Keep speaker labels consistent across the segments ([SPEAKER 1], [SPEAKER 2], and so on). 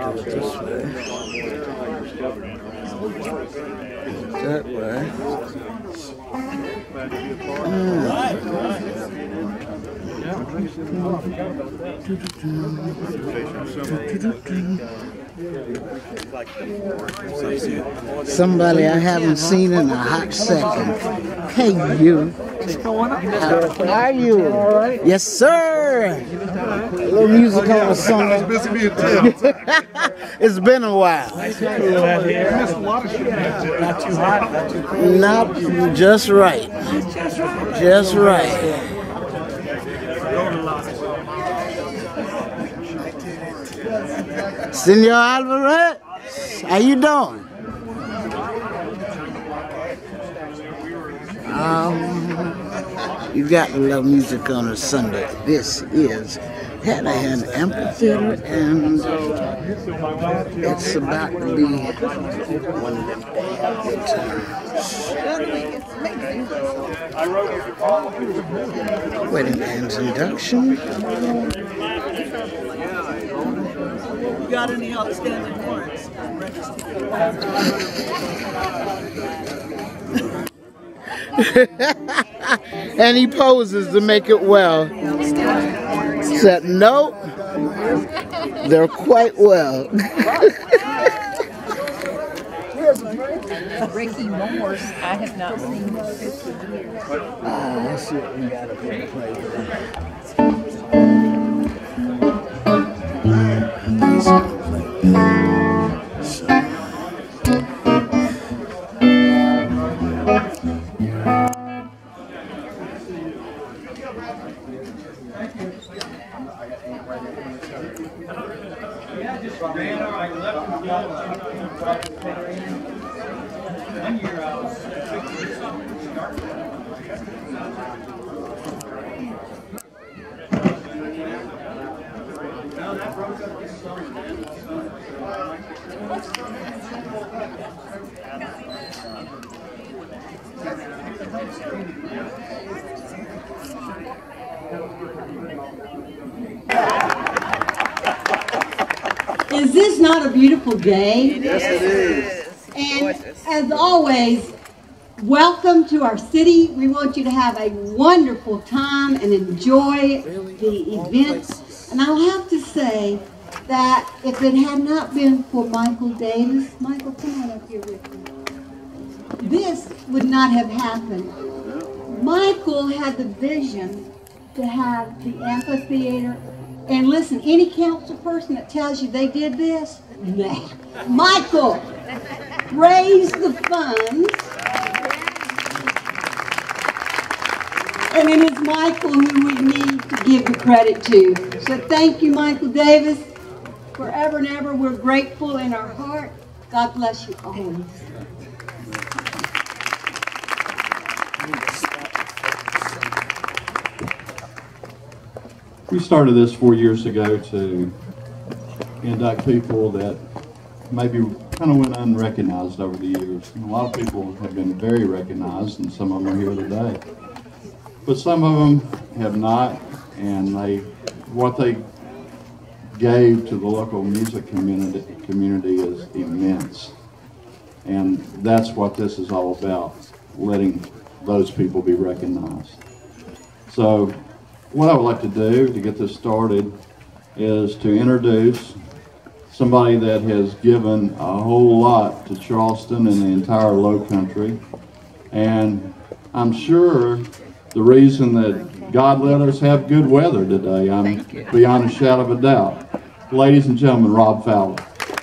[SPEAKER 1] That way. Somebody I haven't seen in a hot second. Hey, you. What's going on? How are you? All right. Yes, sir. A little music on the song. It's been a while. Not too hot. Not too cold. Not just right. Just right. Senor Alvarez, how you doing? You got to love music on a Sunday. This is Hanahan Amphitheater, and it's about to be one of them good times. Wedding band's induction.
[SPEAKER 2] You got any outstanding warrants?
[SPEAKER 1] And he poses to make it well. Said, nope, they're quite well.
[SPEAKER 3] Ricky Morse, I have not seen in 50 years.
[SPEAKER 1] Let's see what we got up here to play today.
[SPEAKER 4] Is this not a beautiful day?
[SPEAKER 2] Yes, it is.
[SPEAKER 4] And as always, welcome to our city. We want you to have a wonderful time and enjoy the events. And I'll have to say that if it had not been for Michael Davis, Michael, come on up here with me. This would not have happened. Michael had the vision to have the amphitheater. And listen, any council person that tells you they did this, nah. Michael raised the funds. And it is Michael who we need to give the credit to. So thank you, Michael Davis. Forever and ever, we're grateful in our heart. God bless you always.
[SPEAKER 5] We started this 4 years ago to induct people that maybe kind of went unrecognized over the years. And a lot of people have been very recognized, and some of them are here today. But some of them have not, and what they gave to the local music community is immense. And that's what this is all about, letting those people be recognized. So what I would like to do to get this started is to introduce somebody that has given a whole lot to Charleston and the entire Lowcountry. And I'm sure the reason that God let us have good weather today, I'm beyond a shadow of a doubt. Ladies and gentlemen, Rob Fowler.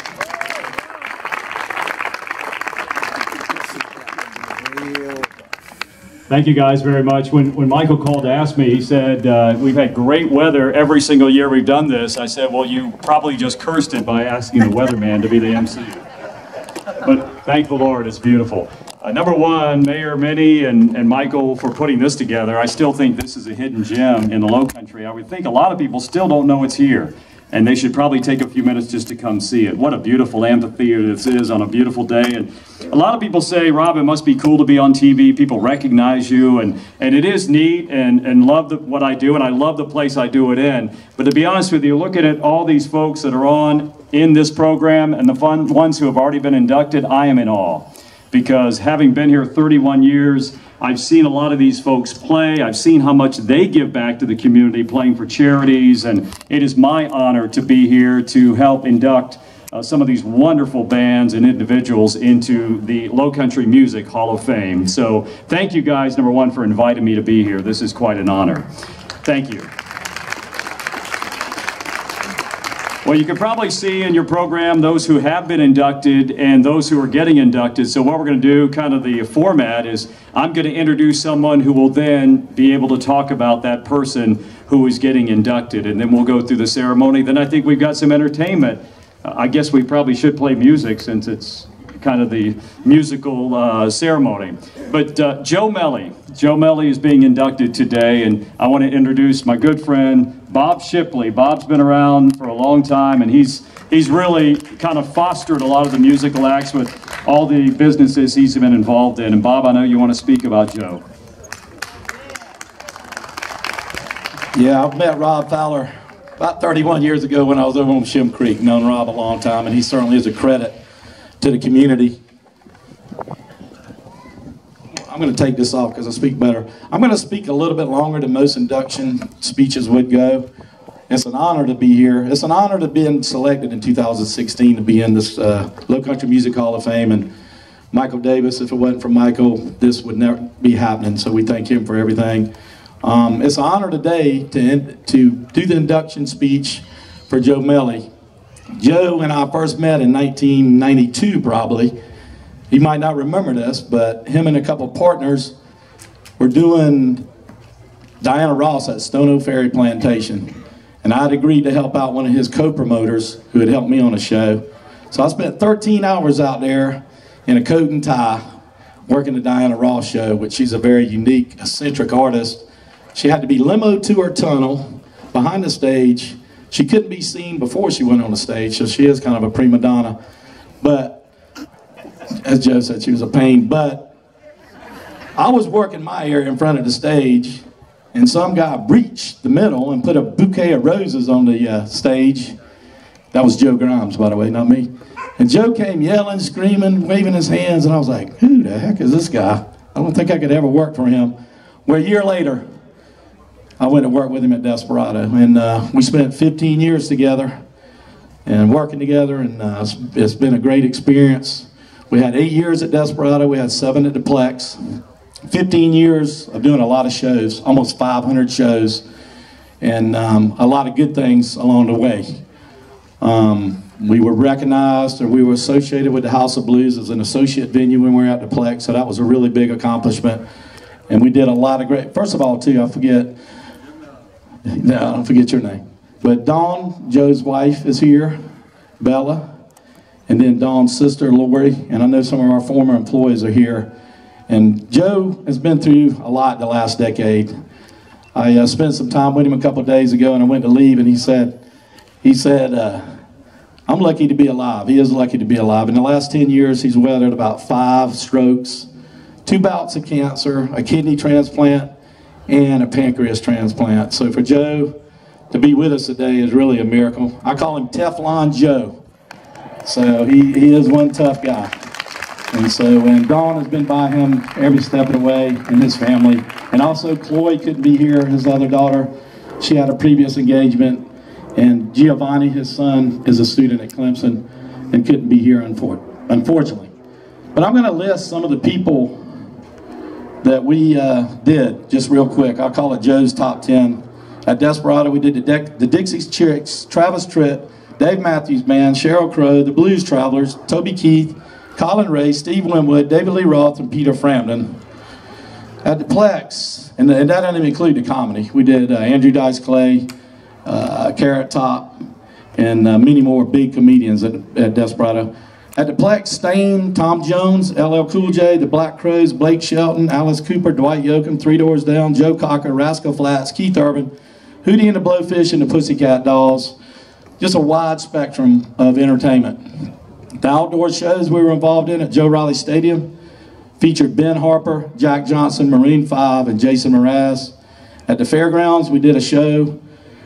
[SPEAKER 6] Thank you guys very much. When Michael called to ask me, he said, we've had great weather every single year we've done this. I said, well, you probably just cursed it by asking the weatherman to be the MC. But thank the Lord, it's beautiful. Number one, Mayor, Minnie, and Michael for putting this together. I still think this is a hidden gem in the Lowcountry. I would think a lot of people still don't know it's here. And they should probably take a few minutes just to come see it. What a beautiful amphitheater this is on a beautiful day. And a lot of people say, Rob, it must be cool to be on TV. People recognize you. And it is neat and love what I do. And I love the place I do it in. But to be honest with you, looking at all these folks that are on in this program and the ones who have already been inducted, I am in awe. Because having been here 31 years, I've seen a lot of these folks play. I've seen how much they give back to the community playing for charities, and it is my honor to be here to help induct some of these wonderful bands and individuals into the Lowcountry Music Hall of Fame. So thank you guys, number one, for inviting me to be here. This is quite an honor. Thank you. Well, you can probably see in your program those who have been inducted and those who are getting inducted. So what we're going to do, kind of the format, is I'm going to introduce someone who will then be able to talk about that person who is getting inducted, and then we'll go through the ceremony. Then I think we've got some entertainment. I guess we probably should play music since it's kind of the musical ceremony. But Joe Melli is being inducted today, and I want to introduce my good friend Bob Shipley. Bob's been around for a long time, and he's really kind of fostered a lot of the musical acts with all the businesses he's been involved in. And Bob, I know you want to speak about Joe.
[SPEAKER 7] Yeah, I've met Rob Fowler about 31 years ago when I was over on Shim Creek. Known Rob a long time, and he certainly is a credit to the community. I'm going to take this off because I speak better. I'm going to speak a little bit longer than most induction speeches would go. It's an honor to be here. It's an honor to be selected in 2016 to be in this Lowcountry Music Hall of Fame. And Michael Davis, if it wasn't for Michael, this would never be happening. So we thank him for everything. It's an honor today to do the induction speech for Joe Melli. Joe and I first met in 1992 probably. He might not remember this, but him and a couple partners were doing Diana Ross at Stone Oak Ferry Plantation. And I'd agreed to help out one of his co-promoters who had helped me on a show. So I spent 13 hours out there in a coat and tie working the Diana Ross show, which she's a very unique, eccentric artist. She had to be limoed to her tunnel behind the stage. She couldn't be seen before she went on the stage, so she is kind of a prima donna. But as Joe said, she was a pain. But I was working my area in front of the stage, and some guy breached the middle and put a bouquet of roses on the stage. That was Joe Grimes, by the way, not me. And Joe came yelling, screaming, waving his hands, and I was like, who the heck is this guy? I don't think I could ever work for him. Well, a year later, I went to work with him at Desperado, and we spent 15 years together and working together, and it's been a great experience. We had 8 years at Desperado, we had 7 at the Plex, 15 years of doing a lot of shows, almost 500 shows, and a lot of good things along the way. We were recognized, or we were associated with the House of Blues as an associate venue when we were at the Plex, so that was a really big accomplishment. And we did a lot of great, first of all too, I don't forget your name. But Dawn, Joe's wife, is here, Bella, and then Dawn's sister, Lori, and I know some of our former employees are here. And Joe has been through a lot the last decade. I spent some time with him a couple of days ago, and I went to leave, and he said, I'm lucky to be alive. He is lucky to be alive. In the last 10 years, he's weathered about 5 strokes, 2 bouts of cancer, a kidney transplant, and a pancreas transplant. So for Joe to be with us today is really a miracle. I call him Teflon Joe. So he is one tough guy. And Dawn has been by him every step of the way, and his family. And also Chloe couldn't be here, his other daughter. She had a previous engagement. And Giovanni, his son, is a student at Clemson and couldn't be here, unfortunately. But I'm going to list some of the people that we did, just real quick. I'll call it Joe's top 10. At Desperado, we did the Dixie Chicks, Travis Tritt, Dave Matthews Band, Sheryl Crow, the Blues Travelers, Toby Keith, Colin Ray, Steve Winwood, David Lee Roth, and Peter Frampton. At the Plex, and that didn't include the comedy, we did Andrew Dice Clay, Carrot Top, and many more big comedians at Desperado. At the Plex, Stain, Tom Jones, LL Cool J, the Black Crowes, Blake Shelton, Alice Cooper, Dwight Yoakam, Three Doors Down, Joe Cocker, Rascal Flatts, Keith Urban, Hootie and the Blowfish, and the Pussycat Dolls. Just a wide spectrum of entertainment. The outdoor shows we were involved in at Joe Riley Stadium featured Ben Harper, Jack Johnson, Marine 5, and Jason Mraz. At the fairgrounds, we did a show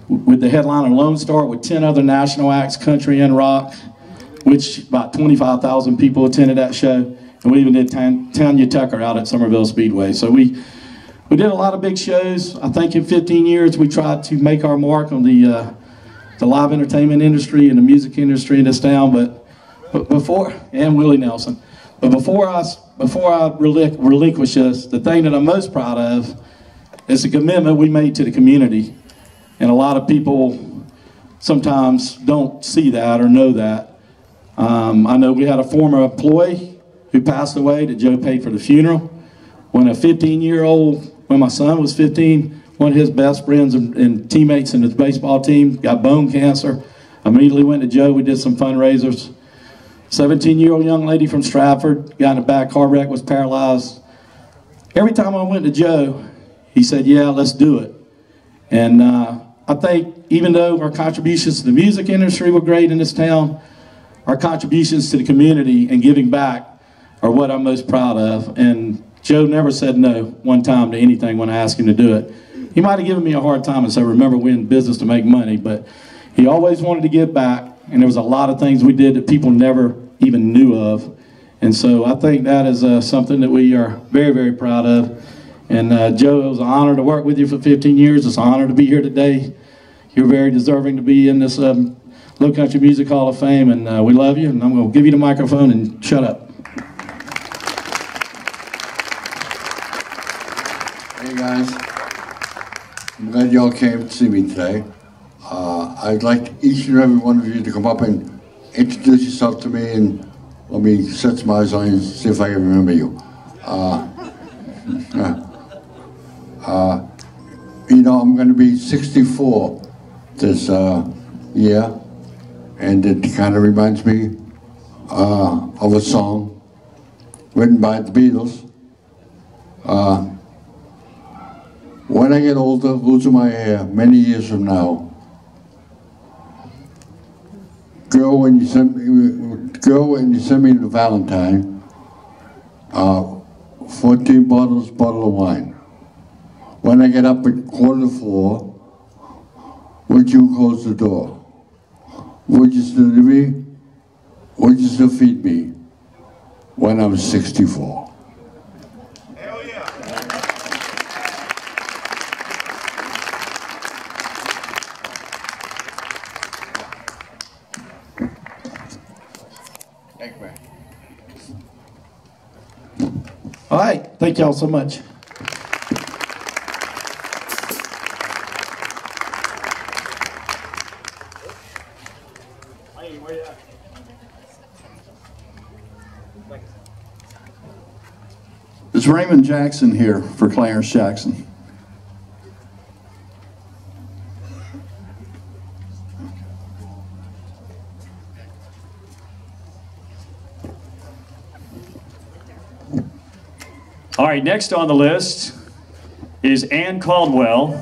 [SPEAKER 7] with the headliner Lone Star with 10 other national acts, country and rock, which about 25,000 people attended that show. And we even did Tanya Tucker out at Somerville Speedway. So we did a lot of big shows. I think in 15 years we tried to make our mark on the live entertainment industry and the music industry in this town. But before, and Willie Nelson. But before I relinquish this, the thing that I'm most proud of is the commitment we made to the community. And a lot of people sometimes don't see that or know that. I know we had a former employee who passed away that Joe paid for the funeral. When my son was 15, one of his best friends and teammates in his baseball team got bone cancer. Immediately went to Joe, we did some fundraisers. 17-year-old young lady from Stratford, got in a bad car wreck, was paralyzed. Every time I went to Joe, he said, yeah, let's do it. And I think even though our contributions to the music industry were great in this town, our contributions to the community and giving back are what I'm most proud of. And Joe never said no one time to anything when I asked him to do it. He might have given me a hard time and said, remember, we're in business to make money, but he always wanted to give back. And there was a lot of things we did that people never even knew of. And so I think that is something that we are very, very proud of. And Joe, it was an honor to work with you for 15 years. It's an honor to be here today. You're very deserving to be in this Lowcountry Music Hall of Fame, and we love you. And I'm going to give you the microphone and shut up.
[SPEAKER 8] Hey guys, I'm glad y'all came to see me today. I'd like each and every one of you to come up and introduce yourself to me, and let me set some eyes on you and see if I can remember you. You know, I'm going to be 64 this year, and it kind of reminds me of a song written by the Beatles. When I get older, losing my hair, many years from now, girl, when you send me the Valentine, 14 bottle of wine. When I get up at 3:45, would you close the door? Would you still leave me? Would you still feed me when I'm 64?
[SPEAKER 9] Hell yeah.
[SPEAKER 8] Thank you, man.
[SPEAKER 7] All right, thank y'all so much.
[SPEAKER 5] It's Raymond Jackson here for Clarence Jackson.
[SPEAKER 6] All right, next on the list is Ann Caldwell.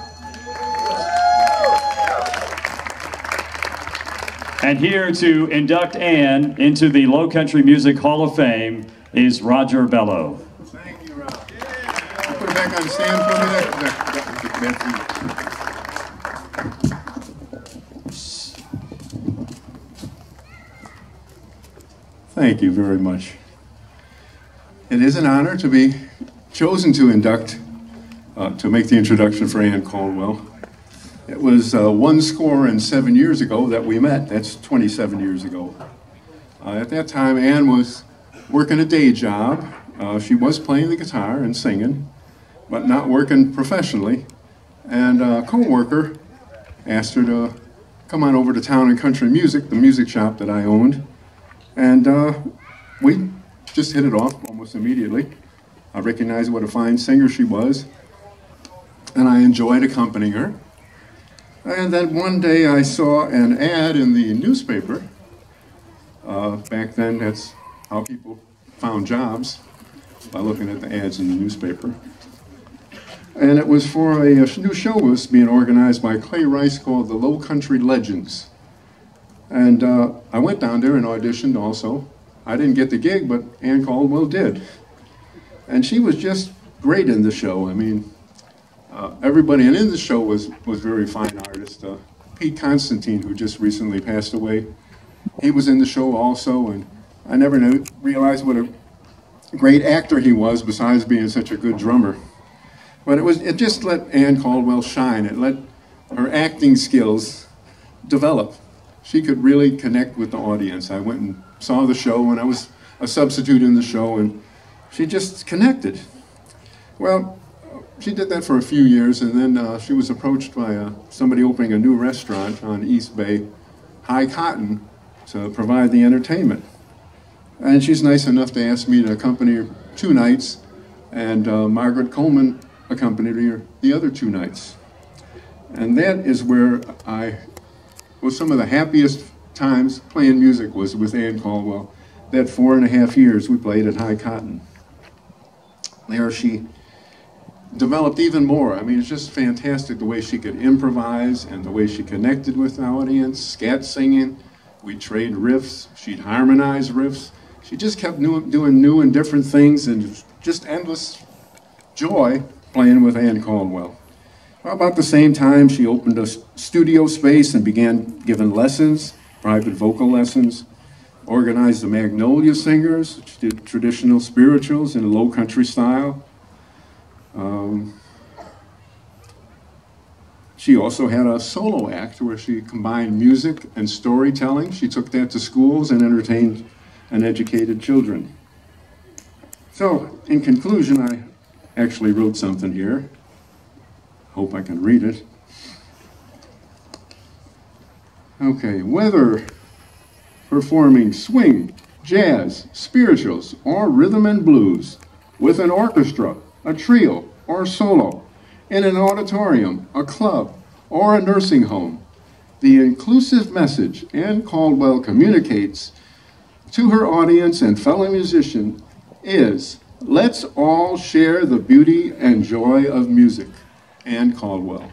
[SPEAKER 6] And here to induct Ann into the Lowcountry Music Hall of Fame is Roger Bello.
[SPEAKER 9] Thank you, Rob. Yeah. Put it back on the stand for me. Thank you very much. It is an honor to be chosen to induct, to make the introduction for Ann Caldwell. It was 107 years ago that we met. That's 27 years ago. At that time, Ann was working a day job. She was playing the guitar and singing, but not working professionally. And a co-worker asked her to come on over to Town and Country Music, the music shop that I owned. And we just hit it off almost immediately. I recognized what a fine singer she was, and I enjoyed accompanying her. And then one day I saw an ad in the newspaper. Back then, that's how people found jobs, by looking at the ads in the newspaper. And it was for a new show was being organized by Clay Rice called the Lowcountry Legends. And I went down there and auditioned also. I didn't get the gig, but Ann Caldwell did. And she was just great in the show. I mean, everybody, and in the show was very fine artists. Pete Constantine, who just recently passed away, he was in the show also, and I never realized what a great actor he was, besides being such a good drummer. But it just let Ann Caldwell shine. It let her acting skills develop. She could really connect with the audience. I went and saw the show, and I was a substitute in the show, and she just connected. Well, she did that for a few years, and then she was approached by somebody opening a new restaurant on East Bay, High Cotton, to provide the entertainment. And she's nice enough to ask me to accompany her 2 nights, and Margaret Coleman accompanied her the other 2 nights. And that is where some of the happiest times playing music was with Ann Caldwell. That 4.5 years we played at High Cotton. There she developed even more. I mean, it's just fantastic the way she could improvise and the way she connected with the audience, scat singing. We'd trade riffs, she'd harmonize riffs. She just kept doing new and different things, and just endless joy playing with Ann Caldwell. About the same time, she opened a studio space and began giving lessons, private vocal lessons, organized the Magnolia Singers, which did traditional spirituals in a Lowcountry style. She also had a solo act where she combined music and storytelling. She took that to schools and entertained and educated children. So, in conclusion, I actually wrote something here. Hope I can read it. Okay, whether performing swing, jazz, spirituals, or rhythm and blues with an orchestra, a trio, or solo, in an auditorium, a club, or a nursing home, the inclusive message Ann Caldwell communicates to her audience and fellow musician is, let's all share the beauty and joy of music. Ann Caldwell.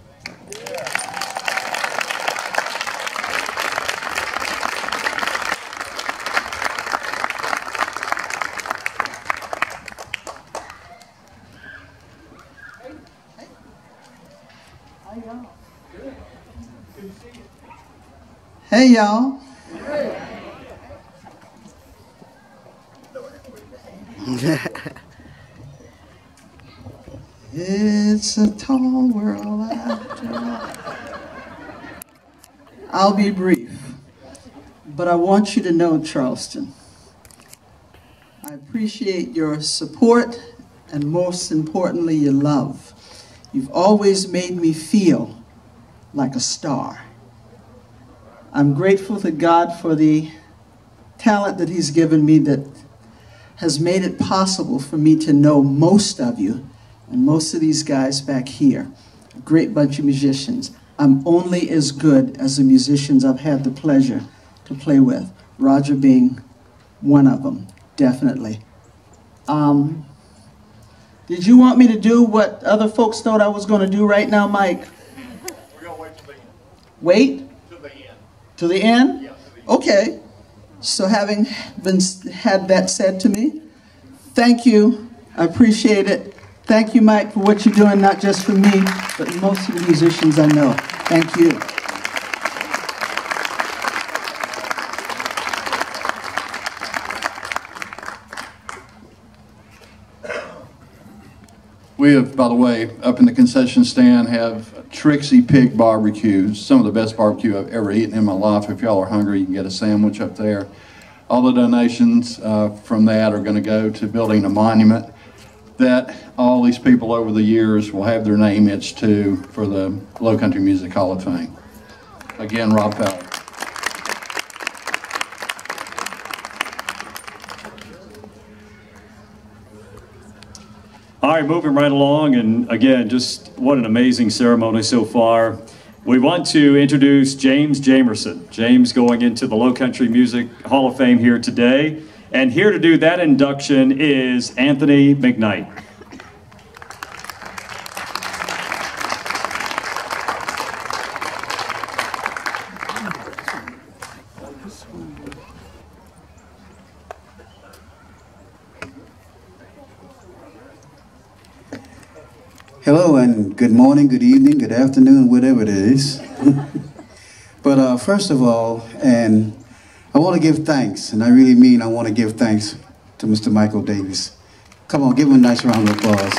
[SPEAKER 2] Hey, y'all. It's a tall world after all. I'll be brief, but I want you to know, Charleston, I appreciate your support and most importantly, your love. You've always made me feel like a star. I'm grateful to God for the talent that He's given me that has made it possible for me to know most of you and most of these guys back here. A great bunch of musicians. I'm only as good as the musicians I've had the pleasure to play with, Roger being one of them, definitely. Did you want me to do what other folks thought I was going to do right now, Mike?
[SPEAKER 10] We're going to wait till the end.
[SPEAKER 2] Wait?
[SPEAKER 10] To the end.
[SPEAKER 2] To the end?
[SPEAKER 10] Yeah.
[SPEAKER 2] Okay. So having had that said to me, thank you. I appreciate it. Thank you, Mike, for what you're doing, not just for me, but most of the musicians I know. Thank you.
[SPEAKER 5] We have, by the way, up in the concession stand have Trixie Pig barbecues, some of the best barbecue I've ever eaten in my life. If y'all are hungry, you can get a sandwich up there. All the donations from that are going to go to building a monument that all these people over the years will have their name etched to for the Lowcountry Music Hall of Fame. Again, Rob Fowler.
[SPEAKER 6] All right, moving right along, and again, just what an amazing ceremony so far. We want to introduce James Jamerson. James going into the Lowcountry Music Hall of Fame here today. And here to do that induction is Anthony McKnight.
[SPEAKER 11] Hello, and good morning, good evening, good afternoon, whatever it is. But first of all, and I want to give thanks, and I really mean I want to give thanks to Mr. Michael Davis. Come on, give him a nice round of applause.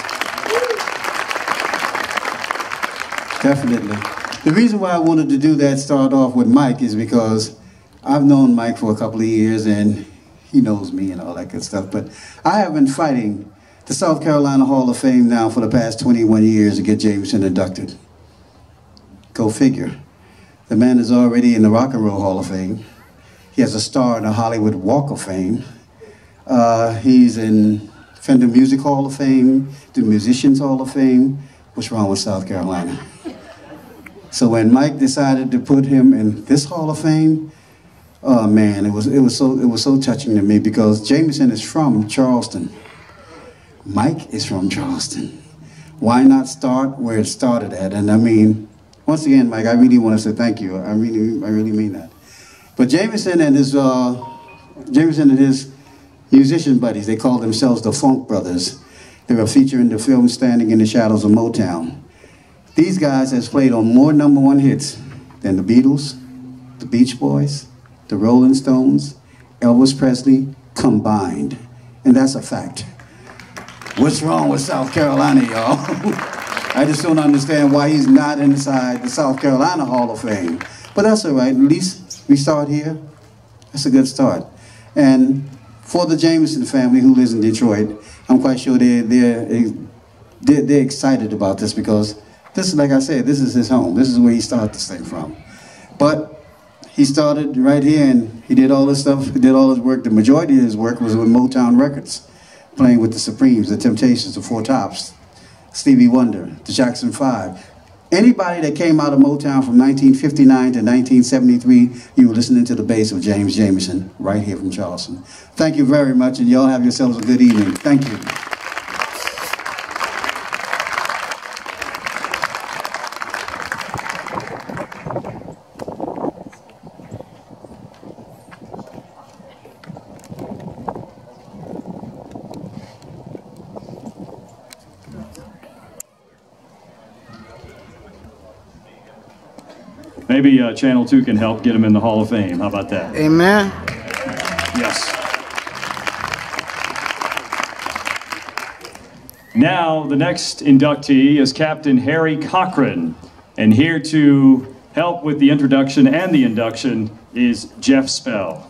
[SPEAKER 11] Definitely. The reason why I wanted to do that, start off with Mike, is because I've known Mike for a couple of years, and he knows me and all that good stuff. But I have been fighting the South Carolina Hall of Fame now for the past 21 years to get Jamerson inducted. Go figure. The man is already in the Rock and Roll Hall of Fame. He has a star in the Hollywood Walk of Fame. He's in Fender Music Hall of Fame, the Musicians Hall of Fame. What's wrong with South Carolina? So when Mike decided to put him in this Hall of Fame, oh man, it was so touching to me, because Jamerson is from Charleston. Mike is from Charleston. Why not start where it started at? And I mean, once again, Mike, I really want to say thank you. I really mean that. But Jamerson and his musician buddies, they call themselves the Funk Brothers. They were featured in the film Standing in the Shadows of Motown. These guys has played on more #1 hits than the Beatles, the Beach Boys, the Rolling Stones, Elvis Presley combined. And that's a fact. What's wrong with South Carolina, y'all? I just don't understand why he's not inside the South Carolina Hall of Fame. But that's all right. At least we start here. That's a good start. And for the Jamerson family who lives in Detroit, I'm quite sure they're excited about this, because this is, like I said, this is his home. This is where he started this thing from. But he started right here, and he did all this stuff. He did all his work. The majority of his work was with Motown Records, playing with the Supremes, the Temptations, the Four Tops, Stevie Wonder, the Jackson 5. Anybody that came out of Motown from 1959 to 1973, you were listening to the bass of James Jamerson right here from Charleston. Thank you very much, and y'all have yourselves a good evening. Thank you.
[SPEAKER 6] Maybe Channel 2 can help get him in the Hall of Fame. How about that?
[SPEAKER 1] Amen.
[SPEAKER 6] Yes. Now, the next inductee is Captain Harry Cochran. And here to help with the introduction and the induction is Jeff Spell.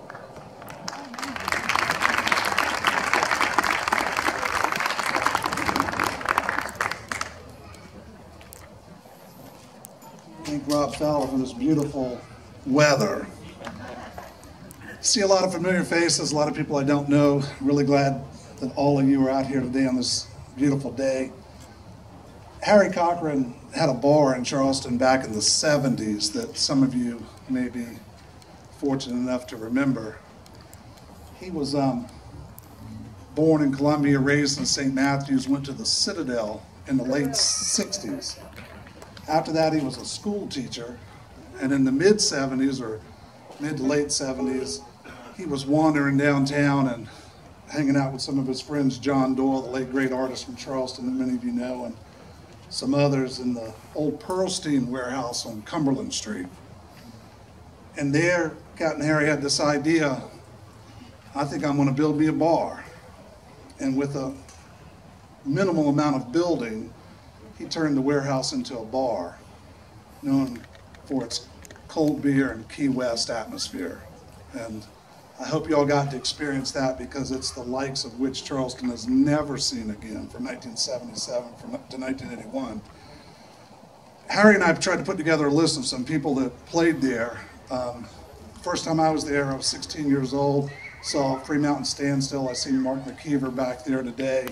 [SPEAKER 10] Rob Fowler for this beautiful weather. See a lot of familiar faces, a lot of people I don't know. Really glad that all of you are out here today on this beautiful day. Harry Cochran had a bar in Charleston back in the 70s that some of you may be fortunate enough to remember. He was born in Columbia, raised in St. Matthews, went to the Citadel in the late 60s. After that, he was a school teacher, and in the mid-70s, or mid to late 70s, he was wandering downtown and hanging out with some of his friends, John Doyle, the late great artist from Charleston that many of you know, and some others in the old Pearlstein warehouse on Cumberland Street. And there, Captain Harry had this idea, I think I'm going to build me a bar. And with a minimal amount of building, he turned the warehouse into a bar, known for its cold beer and Key West atmosphere. And I hope you all got to experience that, because it's the likes of which Charleston has never seen again from 1977 to 1981. Harry and I tried to put together a list of some people that played there. First time I was there, I was 16 years old, saw Free Mountain Standstill. I seen Mark McKeever back there today.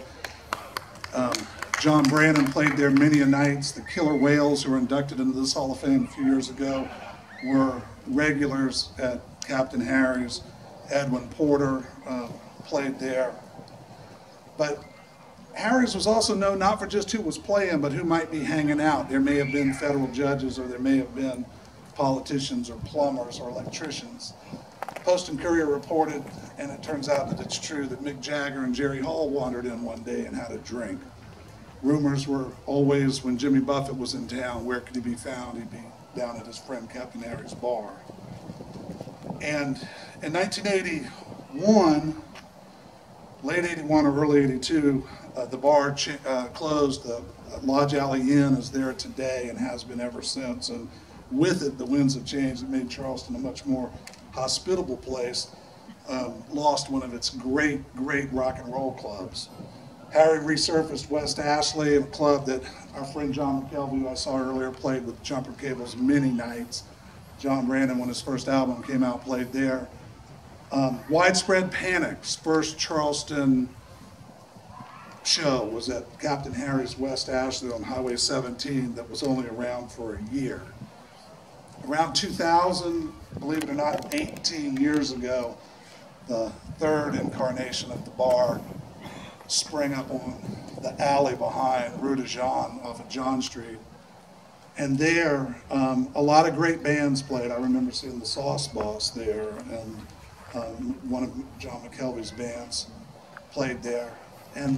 [SPEAKER 10] John Brannon played there many a nights. The Killer Whales, who were inducted into this Hall of Fame a few years ago, were regulars at Captain Harry's. Edwin Porter played there. But Harry's was also known not for just who was playing, but who might be hanging out. There may have been federal judges, or there may have been politicians or plumbers or electricians. Post and Courier reported, and it turns out that it's true, that Mick Jagger and Jerry Hall wandered in one day and had a drink. Rumors were always, when Jimmy Buffett was in town, where could he be found? He'd be down at his friend Captain Harry's bar. And in 1981, late 81 or early 82, the bar closed. The Lodge Alley Inn is there today and has been ever since. And with it, the winds have changed. It made Charleston a much more hospitable place. Lost one of its great rock and roll clubs. Harry resurfaced West Ashley, a club that our friend John McKelvey, who I saw earlier, played with Jumper Cables many nights. John Brandon, when his first album came out, played there. Widespread Panic's first Charleston show was at Captain Harry's West Ashley on Highway 17 that was only around for a year. Around 2000, believe it or not, 18 years ago, the third incarnation of the bar sprang up on the alley behind Rue de Jean off of John Street. And there, a lot of great bands played. I remember seeing the Sauce Boss there, and one of John McKelvey's bands played there. And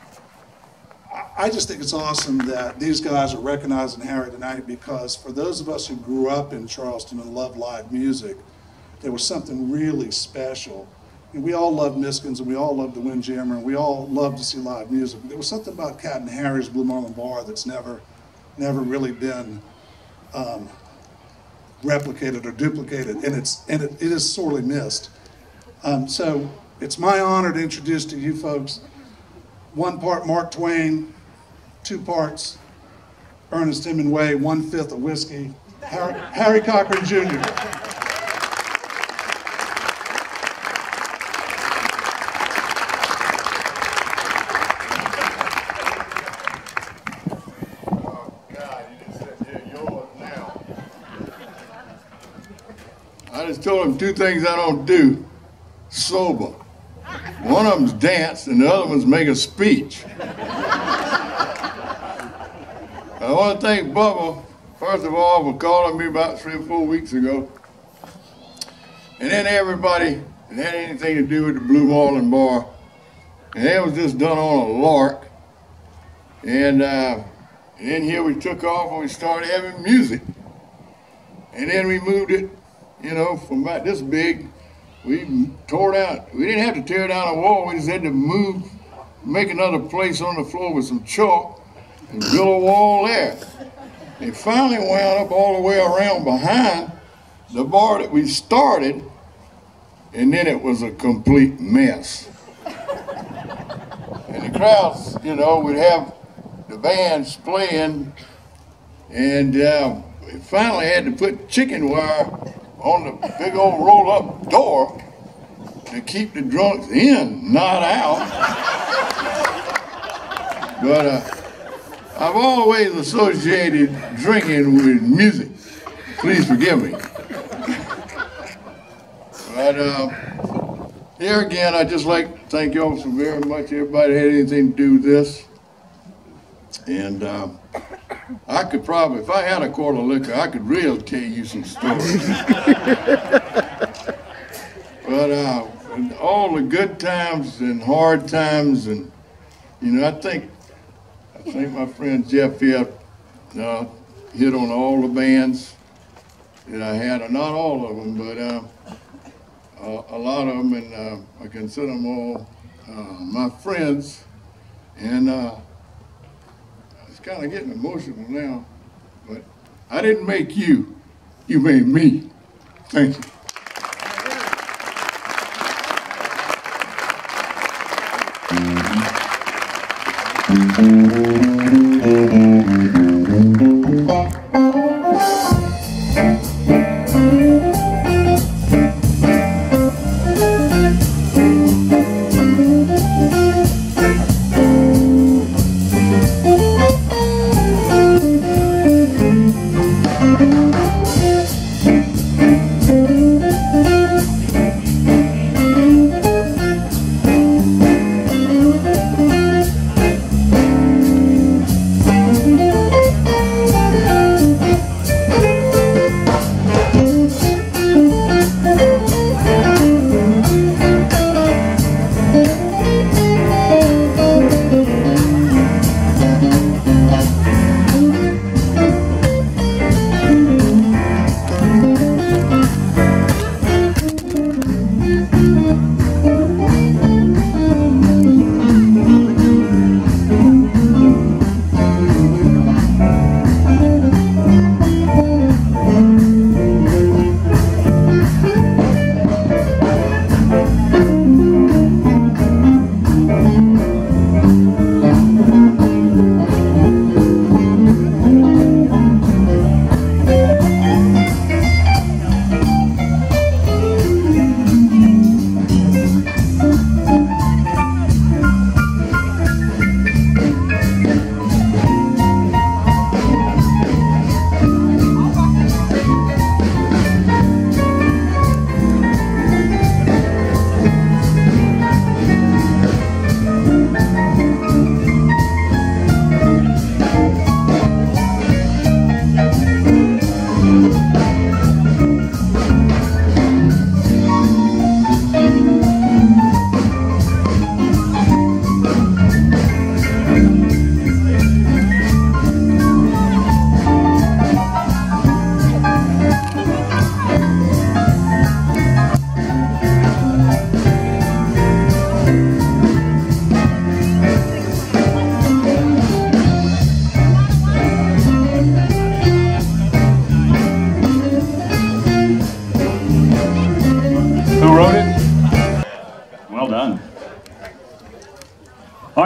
[SPEAKER 10] I just think it's awesome that these guys are recognizing Harry tonight, because for those of us who grew up in Charleston and loved live music, there was something really special. And we all loved Miskins, and we all loved the Windjammer, and we all loved to see live music. There was something about Captain Harry's Blue Marlin Bar that's never really been replicated or duplicated, and it is sorely missed. So it's my honor to introduce to you folks 1 part Mark Twain, 2 parts Ernest Hemingway, 1/5 of whiskey, Harry Cochran Jr.
[SPEAKER 12] I just told him 2 things I don't do sober. One of them's dance and the other one's make a speech. I want to thank Bubba, first of all, for calling me about 3 or 4 weeks ago. And then everybody that had anything to do with the Blue Marlin Bar. And it was just done on a lark. And then here we took off and we started having music. And then we moved it, you know, from about this big. We tore down, we didn't have to tear down a wall, we just had to move, make another place on the floor with some chalk and build a wall there. It finally wound up all the way around behind the bar that we started, and then it was a complete mess. And the crowds, you know, we'd have the bands playing, and we finally had to put chicken wire on the big old roll-up door to keep the drunks in, not out. But I've always associated drinking with music. Please forgive me. But here again, I'd just like to thank y'all so very much. Everybody had anything to do with this. And I could probably, if I had a quart of liquor, I could really tell you some stories. But all the good times and hard times, and you know, I think my friend Jeff here hit on all the bands that I had, not all of them, but a lot of them, and I consider them all my friends. And kind of getting emotional now, but I didn't make you, you made me. Thank you.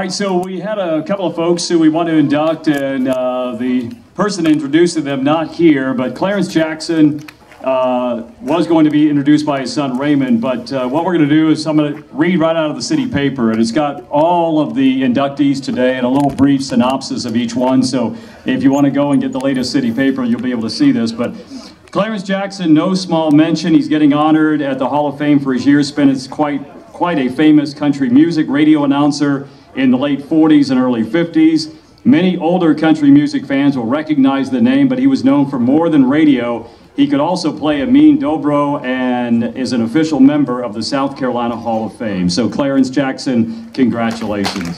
[SPEAKER 6] right, so we had a couple of folks who we want to induct, and the person introducing them not here, but Clarence Jackson was going to be introduced by his son Raymond, but what we're going to do is I'm going to read right out of the city paper, and it's got all of the inductees today and a little brief synopsis of each one, so if you want to go and get the latest city paper, you'll be able to see this. But Clarence Jackson, no small mention. He's getting honored at the Hall of Fame for his years spent as quite a famous country music radio announcer in the late 40s and early 50s. Many older country music fans will recognize the name, but he was known for more than radio. He could also play a mean dobro and is an official member of the South Carolina Hall of Fame. So Clarence Jackson, congratulations.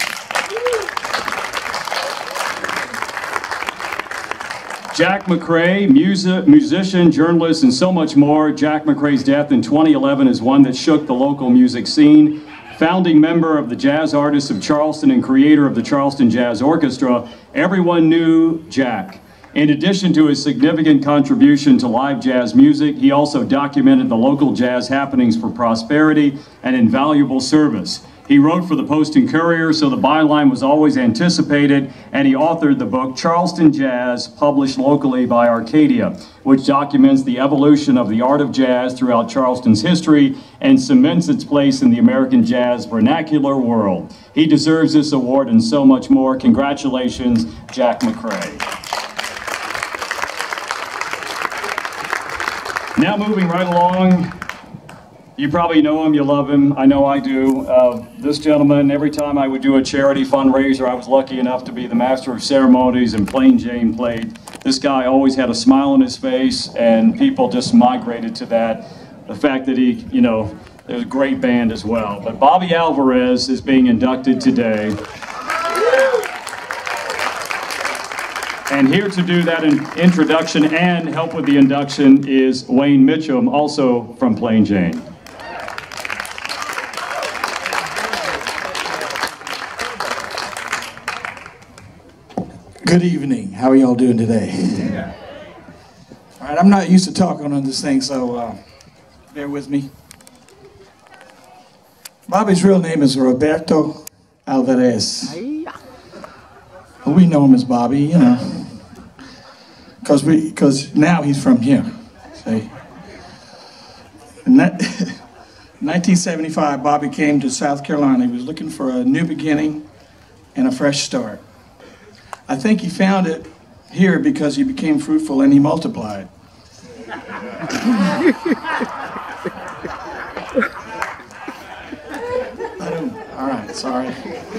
[SPEAKER 6] Jack McCray, musician, journalist, and so much more. Jack McCray's death in 2011 is one that shook the local music scene. Founding member of the Jazz Artists of Charleston and creator of the Charleston Jazz Orchestra, everyone knew Jack. In addition to his significant contribution to live jazz music, he also documented the local jazz happenings for prosperity and invaluable service. He wrote for the Post and Courier, so the byline was always anticipated, and he authored the book Charleston Jazz, published locally by Arcadia, which documents the evolution of the art of jazz throughout Charleston's history and cements its place in the American jazz vernacular world. He deserves this award and so much more. Congratulations, Jack McCray. Now moving right along, you probably know him, you love him, I know I do. This gentleman, every time I would do a charity fundraiser, I was lucky enough to be the master of ceremonies and Plain Jane played. This guy always had a smile on his face and people just migrated to that. The fact that he, you know, there's a great band as well. But Bobby Alvarez is being inducted today. And here to do that introduction and help with the induction is Wayne Mitchum, also from Plain Jane.
[SPEAKER 13] Good evening. How are y'all doing today? All right, I'm not used to talking on this thing, so bear with me. Bobby's real name is Roberto Alvarez. We know him as Bobby, you know, because now he's from here. See? In 1975, Bobby came to South Carolina. He was looking for a new beginning and a fresh start. I think he found it here because he became fruitful and he multiplied. All right, sorry.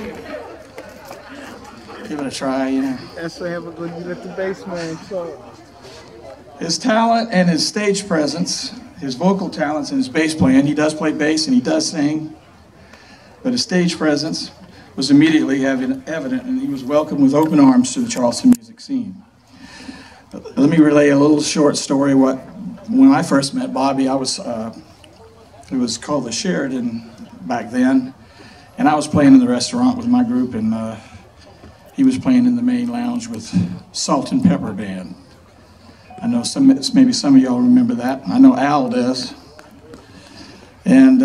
[SPEAKER 13] Give it a try, you know.
[SPEAKER 1] That's what happened when you let the bass man talk.
[SPEAKER 13] His talent and his stage presence, his vocal talents and his bass playing, he does play bass and he does sing, but his stage presence was immediately evident, and he was welcomed with open arms to the Charleston music scene. Let me relay a little short story. When I first met Bobby, it was called the Sheridan back then, and I was playing in the restaurant with my group, and he was playing in the main lounge with Salt and Pepper Band. I know maybe some of y'all remember that. I know Al does. And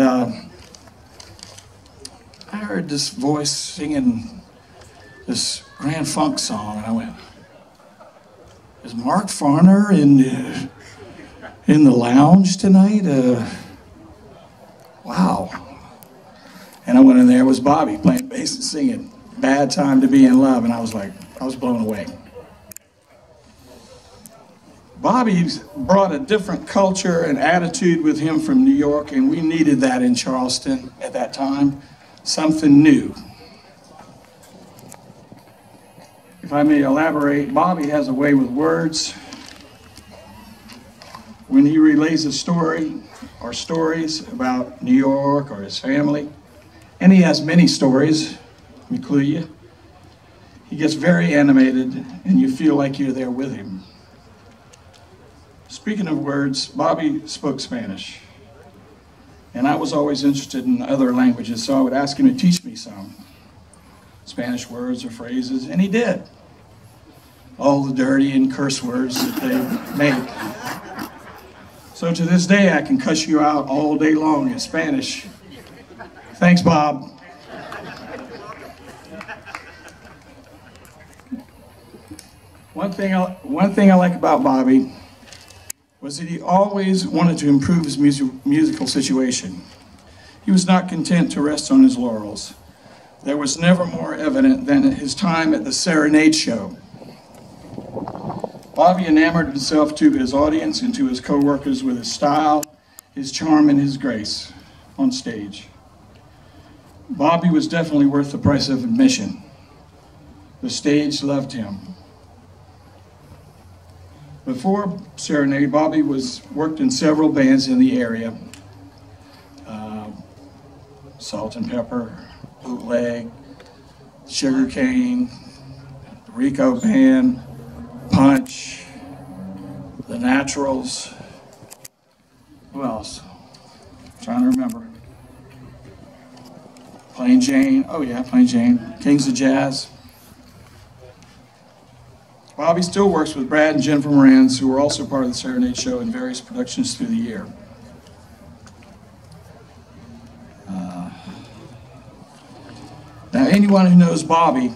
[SPEAKER 13] I heard this voice singing this Grand Funk song, and I went, "Is Mark Farner in the lounge tonight? Wow!" And I went in there. It was Bobby playing bass and singing "Bad Time to Be in Love," and I was blown away. Bobby brought a different culture and attitude with him from New York, and we needed that in Charleston at that time. Something new. If I may elaborate, Bobby has a way with words. When he relays a story or stories about New York or his family, and he has many stories, let me clue you, he gets very animated and you feel like you're there with him. Speaking of words, Bobby spoke Spanish. And I was always interested in other languages, so I would ask him to teach me some Spanish words or phrases, and he did. All the dirty and curse words that they make. So to this day, I can cuss you out all day long in Spanish. Thanks, Bob. One thing I like about Bobby was that he always wanted to improve his musical situation. He was not content to rest on his laurels. There was never more evident than at his time at the Serenade show. Bobby enamored himself to his audience and to his co-workers with his style, his charm, and his grace on stage. Bobby was definitely worth the price of admission. The stage loved him. Before Serenade, Bobby worked in several bands in the area. Salt and Pepper, Bootleg, Sugarcane, Rico Band, Punch, The Naturals. Who else? I'm trying to remember. Plain Jane. Oh yeah, Plain Jane. Kings of Jazz. Bobby still works with Brad and Jennifer Morans, who were also part of the Serenade show in various productions through the year. Now, anyone who knows Bobby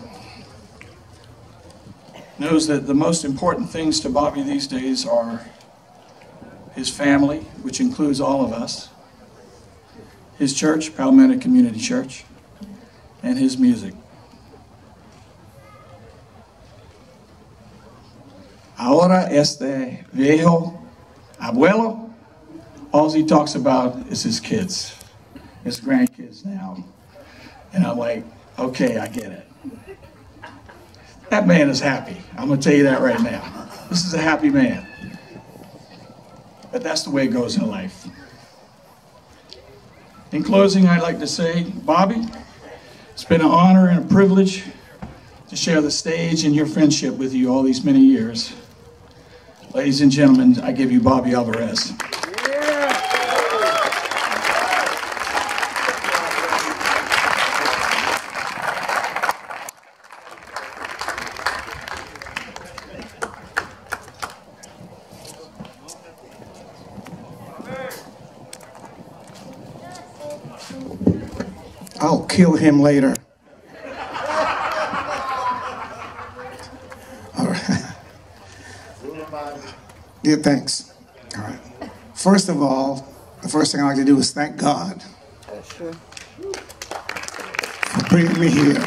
[SPEAKER 13] knows that the most important things to Bobby these days are his family, which includes all of us, his church, Palmetto Community Church, and his music. Ahora este viejo abuelo, all he talks about is his kids, his grandkids now. And I'm like, okay, I get it. That man is happy. I'm going to tell you that right now. This is a happy man. But that's the way it goes in life. In closing, I'd like to say, Bobby, it's been an honor and a privilege to share the stage and your friendship with you all these many years. Ladies and gentlemen, I give you Bobby Alvarez.
[SPEAKER 14] I'll kill him later. All right. Yeah, thanks. All right. First of all, the first thing I like to do is thank God for bringing me here.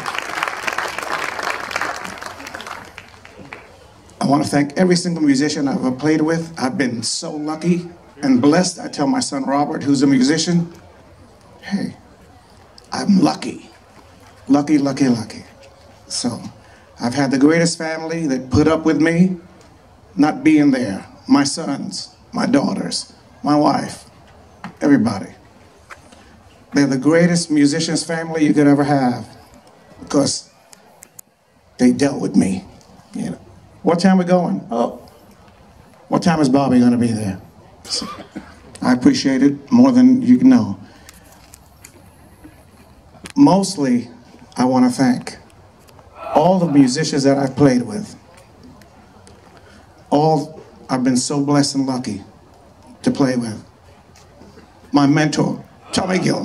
[SPEAKER 14] I want to thank every single musician I've ever played with. I've been so lucky and blessed. I tell my son Robert, who's a musician, hey, I'm lucky. Lucky, lucky, lucky. So I've had the greatest family that put up with me not being there. My sons, my daughters, my wife, everybody. They're the greatest musicians family you could ever have because they dealt with me. You know, what time we going? Oh, what time is Bobby going to be there? So, I appreciate it more than you can know. Mostly, I want to thank all the musicians that I've played with. All I've been so blessed and lucky to play with. My mentor, Tommy Gill.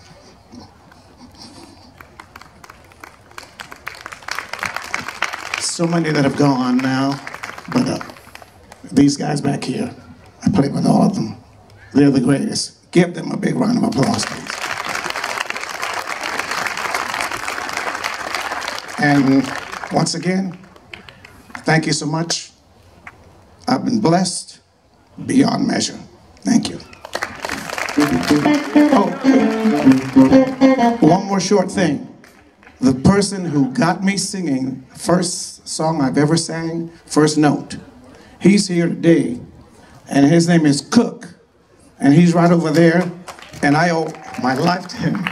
[SPEAKER 14] So many that have gone now, but these guys back here, I played with all of them. They're the greatest. Give them a big round of applause, please. And once again, thank you so much. I've been blessed beyond measure. Thank you. Oh, one more short thing. The person who got me singing, first song I've ever sang, first note, he's here today, and his name is Cook, and he's right over there, and I owe my life to him.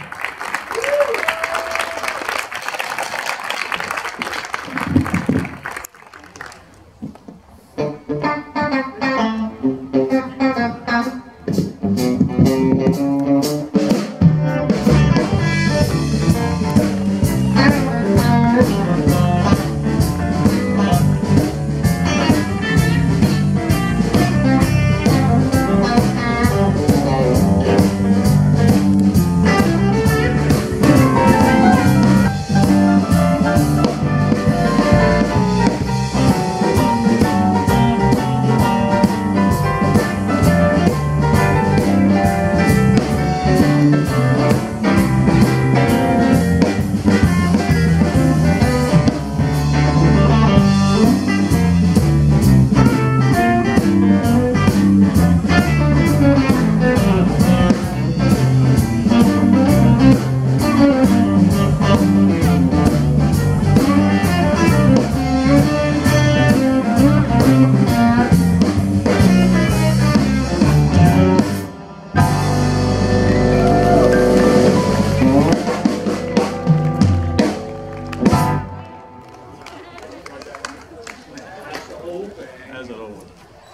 [SPEAKER 6] guys are old.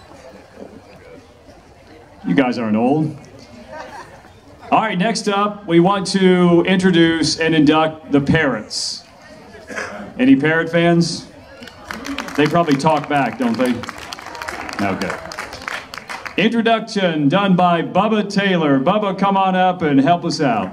[SPEAKER 6] You guys aren't old. All right, next up, we want to introduce and induct the Parrots. Any Parrot fans? They probably talk back, don't they? Okay. Introduction done by Bubba Taylor. Bubba, come on up and help us out.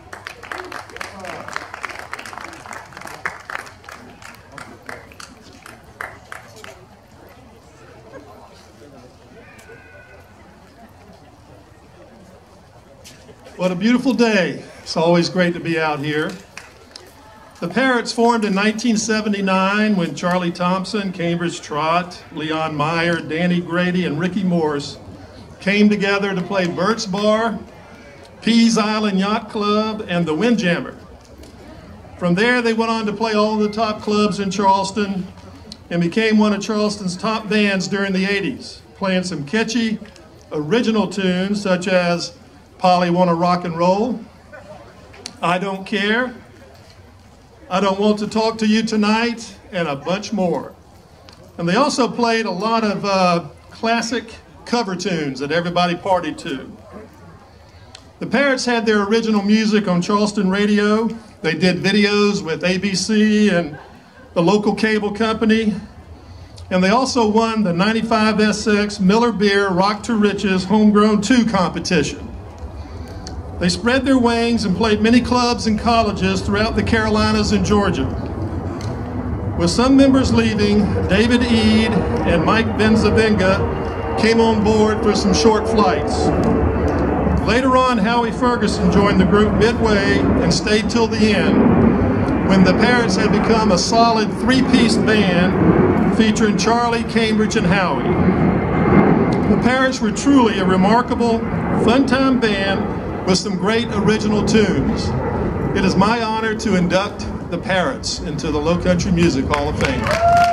[SPEAKER 15] What a beautiful day. It's always great to be out here. The Parrots formed in 1979 when Charlie Thompson, Cambridge Trott, Leon Meyer, Danny Grady, and Ricky Morse came together to play Bert's Bar, Pease Island Yacht Club, and the Windjammer. From there, they went on to play all the top clubs in Charleston and became one of Charleston's top bands during the 80s, playing some catchy, original tunes such as Polly Wanna Rock and Roll, I Don't Care, I Don't Want to Talk to You Tonight, and a bunch more. And they also played a lot of classic cover tunes that everybody partied to. The Parrots had their original music on Charleston radio. They did videos with ABC and the local cable company. And they also won the 95 SX Miller Beer Rock to Riches Homegrown 2 competition. They spread their wings and played many clubs and colleges throughout the Carolinas and Georgia. With some members leaving, David Eade and Mike Benzavenga came on board for some short flights. Later on, Howie Ferguson joined the group midway and stayed till the end, when the Parrots had become a solid three-piece band featuring Charlie, Cambridge, and Howie. The Parrots were truly a remarkable, fun-time band with some great original tunes. It is my honor to induct the Parrots into the Lowcountry Music Hall of Fame.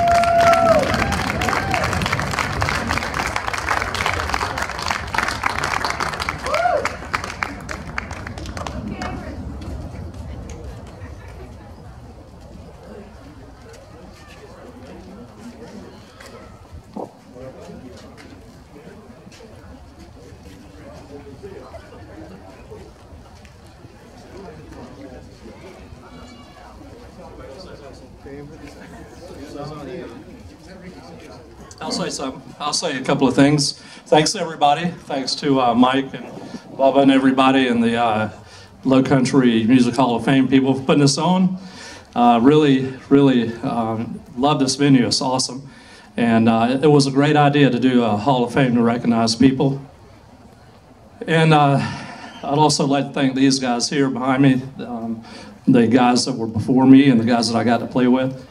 [SPEAKER 16] I'll say a couple of things. Thanks everybody. Thanks to Mike and Bubba and everybody in the Lowcountry Music Hall of Fame people for putting this on. Really love this venue. It's awesome. And it was a great idea to do a Hall of Fame to recognize people. And I'd also like to thank these guys here behind me, the guys that were before me and the guys that I got to play with.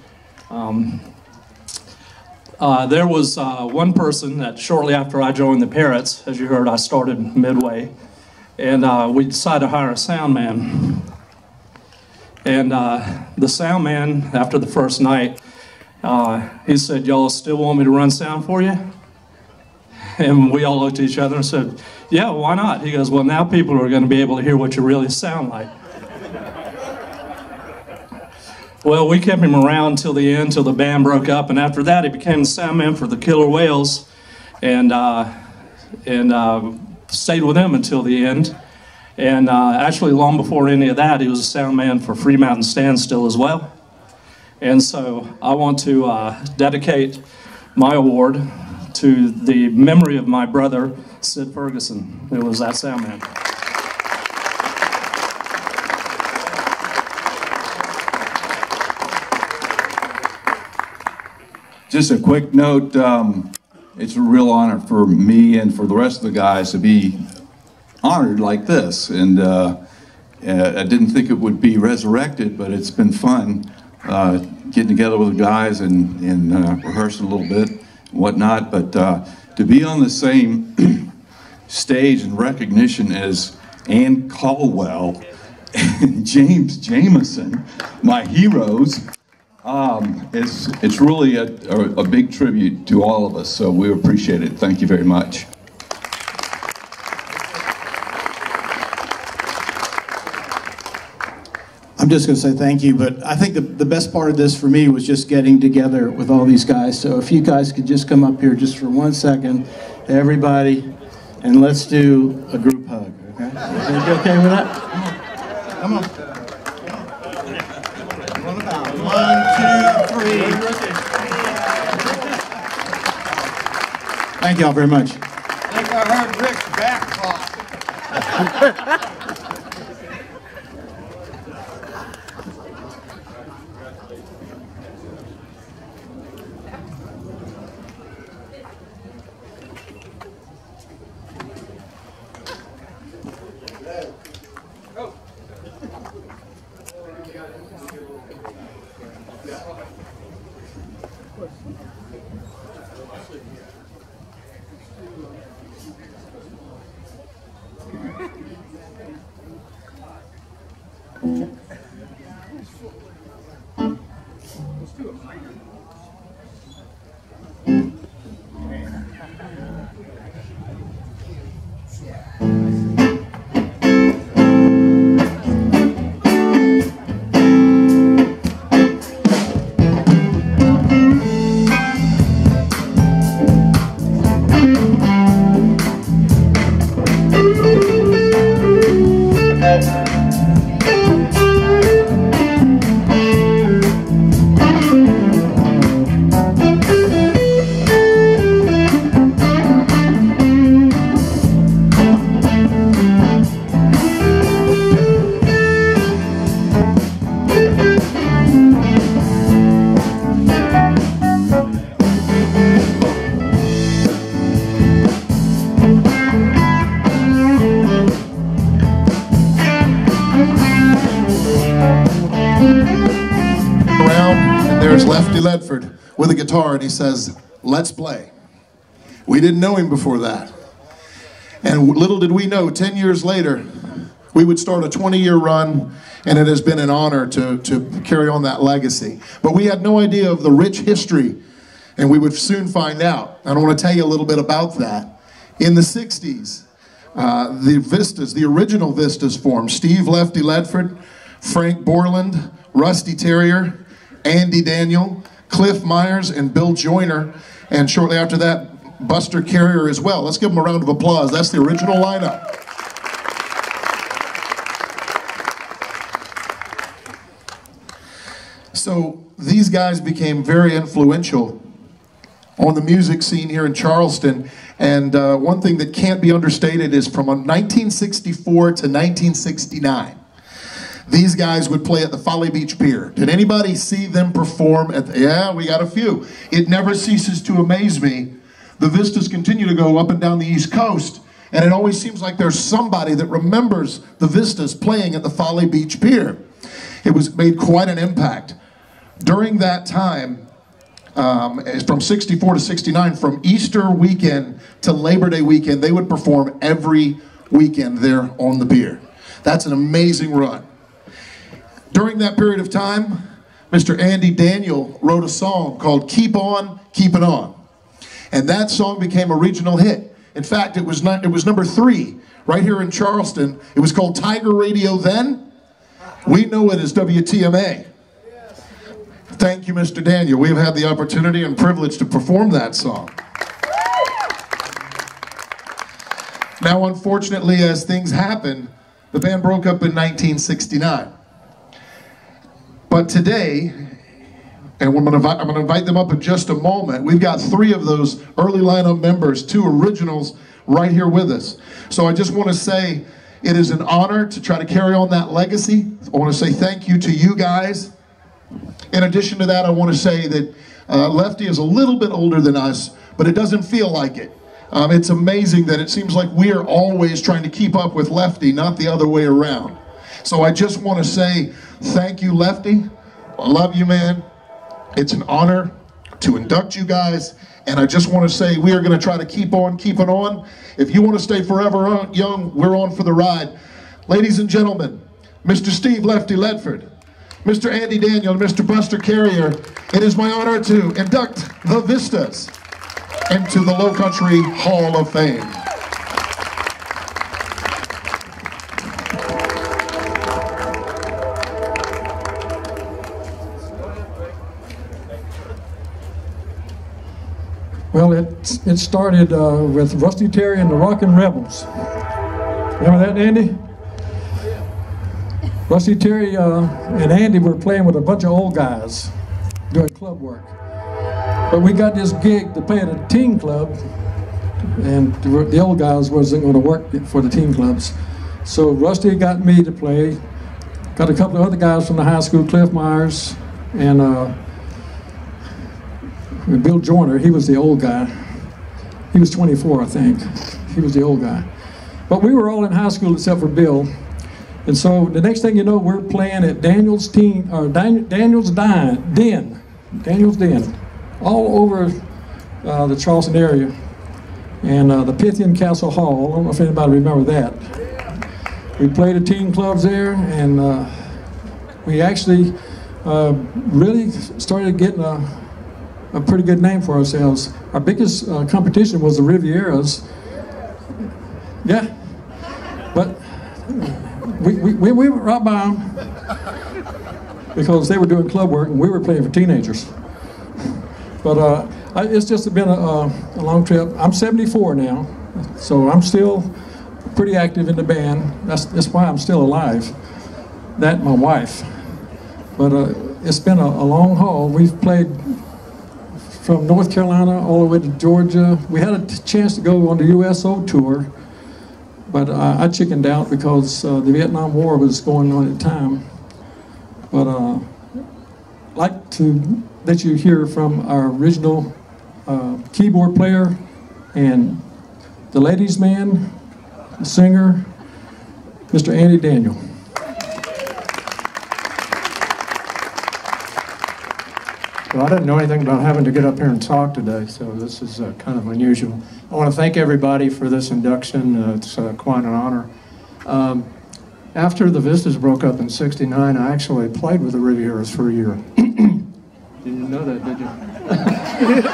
[SPEAKER 16] There was one person that shortly after I joined the Parrots, as you heard, I started midway, and we decided to hire a sound man. And the sound man, after the first night, he said, "Y'all still want me to run sound for you?" And we all looked at each other and said, "Yeah, why not?" He goes, "Well, now people are going to be able to hear what you really sound like." Well, we kept him around till the end, till the band broke up, and after that, he became the sound man for the Killer Whales, and stayed with them until the end. And actually, long before any of that, he was a sound man for Free Mountain Standstill as well. And so, I want to dedicate my award to the memory of my brother, Sid Ferguson, who was that sound man.
[SPEAKER 17] Just a quick note, it's a real honor for me and for the rest of the guys to be honored like this. And I didn't think it would be resurrected, but it's been fun getting together with the guys and rehearsing a little bit and whatnot. But to be on the same stage in recognition as Ann Caldwell and James Jamerson, my heroes, it's really a big tribute to all of us, so we appreciate it. Thank you very much.
[SPEAKER 13] I'm just going to say thank you, but I think the best part of this for me was just getting together with all these guys. So if you guys could just come up here just for 1 second, everybody, and let's do a group hug, okay? You okay with that? Come on. Run about. 1, 2, 3. Thank y'all very much.
[SPEAKER 12] I think I heard Rick's back talk.
[SPEAKER 18] Ledford with a guitar, and he says, "Let's play." We didn't know him before that. And little did we know, 10 years later, we would start a 20-year run, and it has been an honor to carry on that legacy. But we had no idea of the rich history, and we would soon find out. I want to tell you a little bit about that. In the 60s, the Vistas, the original Vistas formed. Steve Lefty Ledford, Frank Borland, Rusty Terrier, Andy Daniel, Cliff Meyers, and Bill Joyner, and shortly after that, Buster Carrier as well. Let's give them a round of applause. That's the original lineup. So these guys became very influential on the music scene here in Charleston, and one thing that can't be understated is from 1964 to 1969. These guys would play at the Folly Beach Pier. Did anybody see them perform at yeah, we got a few. It never ceases to amaze me. The Vistas continue to go up and down the East Coast, and it always seems like there's somebody that remembers the Vistas playing at the Folly Beach Pier. It was made quite an impact. During that time, from 64 to 69, from Easter weekend to Labor Day weekend, they would perform every weekend there on the pier. That's an amazing run. During that period of time, Mr. Andy Daniel wrote a song called "Keep On, Keep It On." And that song became a regional hit. In fact, it was number 3 right here in Charleston. It was called Tiger Radio then. We know it as WTMA. Thank you, Mr. Daniel. We've had the opportunity and privilege to perform that song. Now, unfortunately, as things happen, the band broke up in 1969. But today, and I'm going to invite them up in just a moment, we've got 3 of those early lineup members, 2 originals, right here with us. So I just want to say it is an honor to try to carry on that legacy. I want to say thank you to you guys. In addition to that, I want to say that Lefty is a little bit older than us, but it doesn't feel like it. It's amazing that it seems like we are always trying to keep up with Lefty, not the other way around. So I just want to say thank you, Lefty. I love you, man. It's an honor to induct you guys, and I just want to say we are going to try to keep on keeping on. If you want to stay forever young, we're on for the ride. Ladies and gentlemen, Mr. Steve Lefty Ledford, Mr. Andy Daniel, and Mr. Buster Carrier, it is my honor to induct the Vistas into the Lowcountry Hall of Fame.
[SPEAKER 19] it started with Rusty Terry and the Rockin' Rebels. Remember that, Andy? Rusty Terry and Andy were playing with a bunch of old guys doing club work. But we got this gig to play at a teen club, and the old guys wasn't going to work for the teen clubs. So Rusty got me to play, got a couple of other guys from the high school, Cliff Meyers, and Bill Joyner. He was the old guy. He was 24, I think. He was the old guy. But we were all in high school except for Bill. And so the next thing you know, we're playing at Daniel's Den, all over the Charleston area, and the Pythian Castle Hall. I don't know if anybody remember that. We played at teen clubs there, and we actually really started getting a pretty good name for ourselves. Our biggest competition was the Rivieras. Yeah, but we were right by them because they were doing club work and we were playing for teenagers. But it's just been a long trip. I'm 74 now, so I'm still pretty active in the band. That's why I'm still alive. That and my wife. But it's been a long haul. We've played from North Carolina all the way to Georgia. We had a chance to go on the USO tour, but I chickened out because the Vietnam War was going on at the time. But I'd like to let you hear from our original keyboard player and the ladies' man, the singer, Mr. Andy Daniel.
[SPEAKER 20] Well, I didn't know anything about having to get up here and talk today, so this is kind of unusual. I want to thank everybody for this induction. It's quite an honor. After the Vistas broke up in '69, I actually played with the Rivieras for a year. Didn't know that, did you?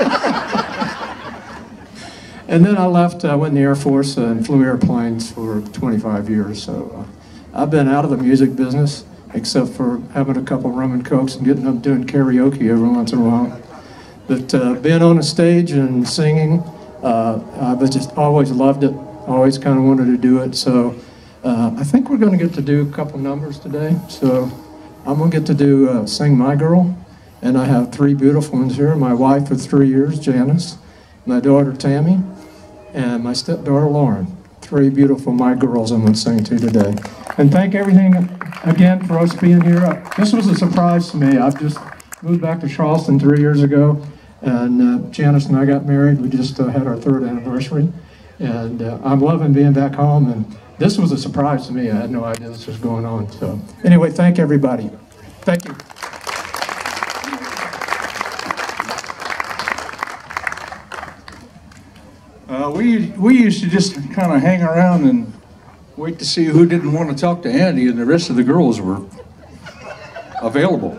[SPEAKER 20] And then I left, I went in the Air Force and flew airplanes for 25 years. So I've been out of the music business, except for having a couple rum and cokes and getting up doing karaoke every once in a while. But being on a stage and singing, I've just always loved it, always kind of wanted to do it. So I think we're going to get to do a couple numbers today. So I'm going to get to do Sing My Girl. And I have three beautiful ones here. My wife of 3 years, Janice, my daughter, Tammy, and my stepdaughter, Lauren. Three beautiful My Girls I'm going to sing to today. And thank everything again for us being here. This was a surprise to me. I've just moved back to Charleston 3 years ago, and Janice and I got married. We just had our 3rd anniversary, and I'm loving being back home. And this was a surprise to me. I had no idea this was going on. So anyway, thank everybody. Thank you.
[SPEAKER 17] We used to just kind of hang around and wait to see who didn't want to talk to Andy, and the rest of the girls were available.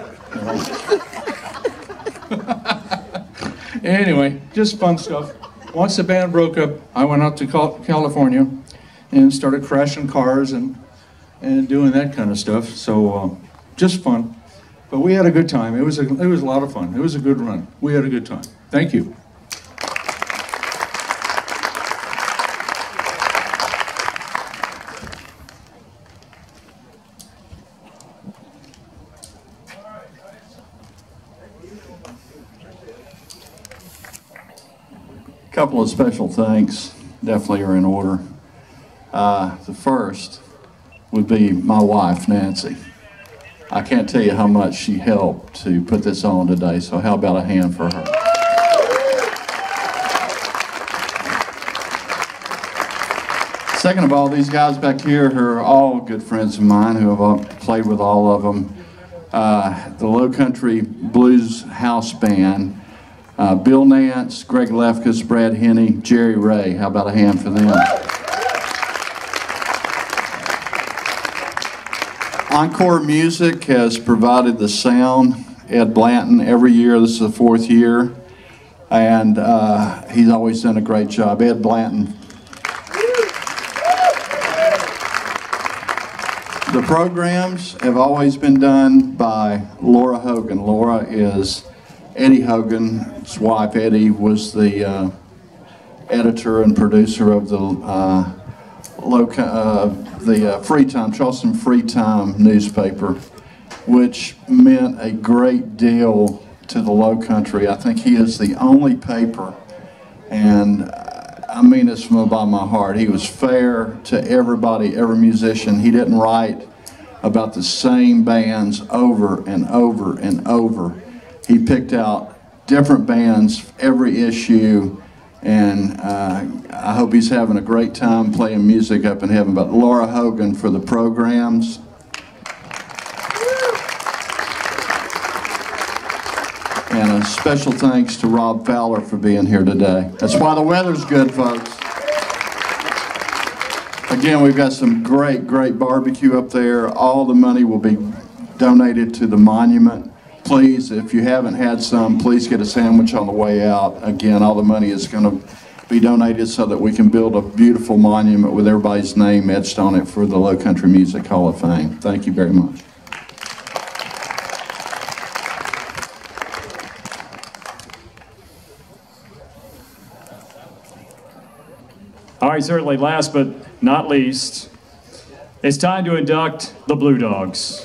[SPEAKER 17] Anyway, just fun stuff. Once the band broke up, I went out to California and started crashing cars and doing that kind of stuff. So just fun. But we had a good time. It was a lot of fun. It was a good run. We had a good time. Thank you.
[SPEAKER 5] Couple of special thanks definitely are in order. The first would be my wife, Nancy. I can't tell you how much she helped to put this on today, so how about a hand for her? Second of all, these guys back here who are all good friends of mine who have played with all of them. The Lowcountry Blues House Band. Bill Nance, Greg Lefkus, Brad Henney, Jerry Ray. How about a hand for them? Encore Music has provided the sound. Ed Blanton, every year, this is the 4th year, and he's always done a great job. Ed Blanton. The programs have always been done by Laura Hogan. Laura is Eddie Hogan's wife. Eddie was the editor and producer of the Free Time, Charleston Free Time newspaper, which meant a great deal to the Lowcountry. I think he is the only paper, and I mean this from the bottom of my heart. He was fair to everybody, every musician. He didn't write about the same bands over and over and over. He picked out different bands every issue, and I hope he's having a great time playing music up in heaven. But Laura Hogan for the programs. And a special thanks to Rob Fowler for being here today. That's why the weather's good, folks. Again, we've got some great barbecue up there. All the money will be donated to the monument. Please, if you haven't had some, please get a sandwich on the way out. Again, all the money is going to be donated so that we can build a beautiful monument with everybody's name etched on it for the Lowcountry Music Hall of Fame. Thank you very much.
[SPEAKER 6] All right, certainly last but not least, it's time to induct the Blue Dogs.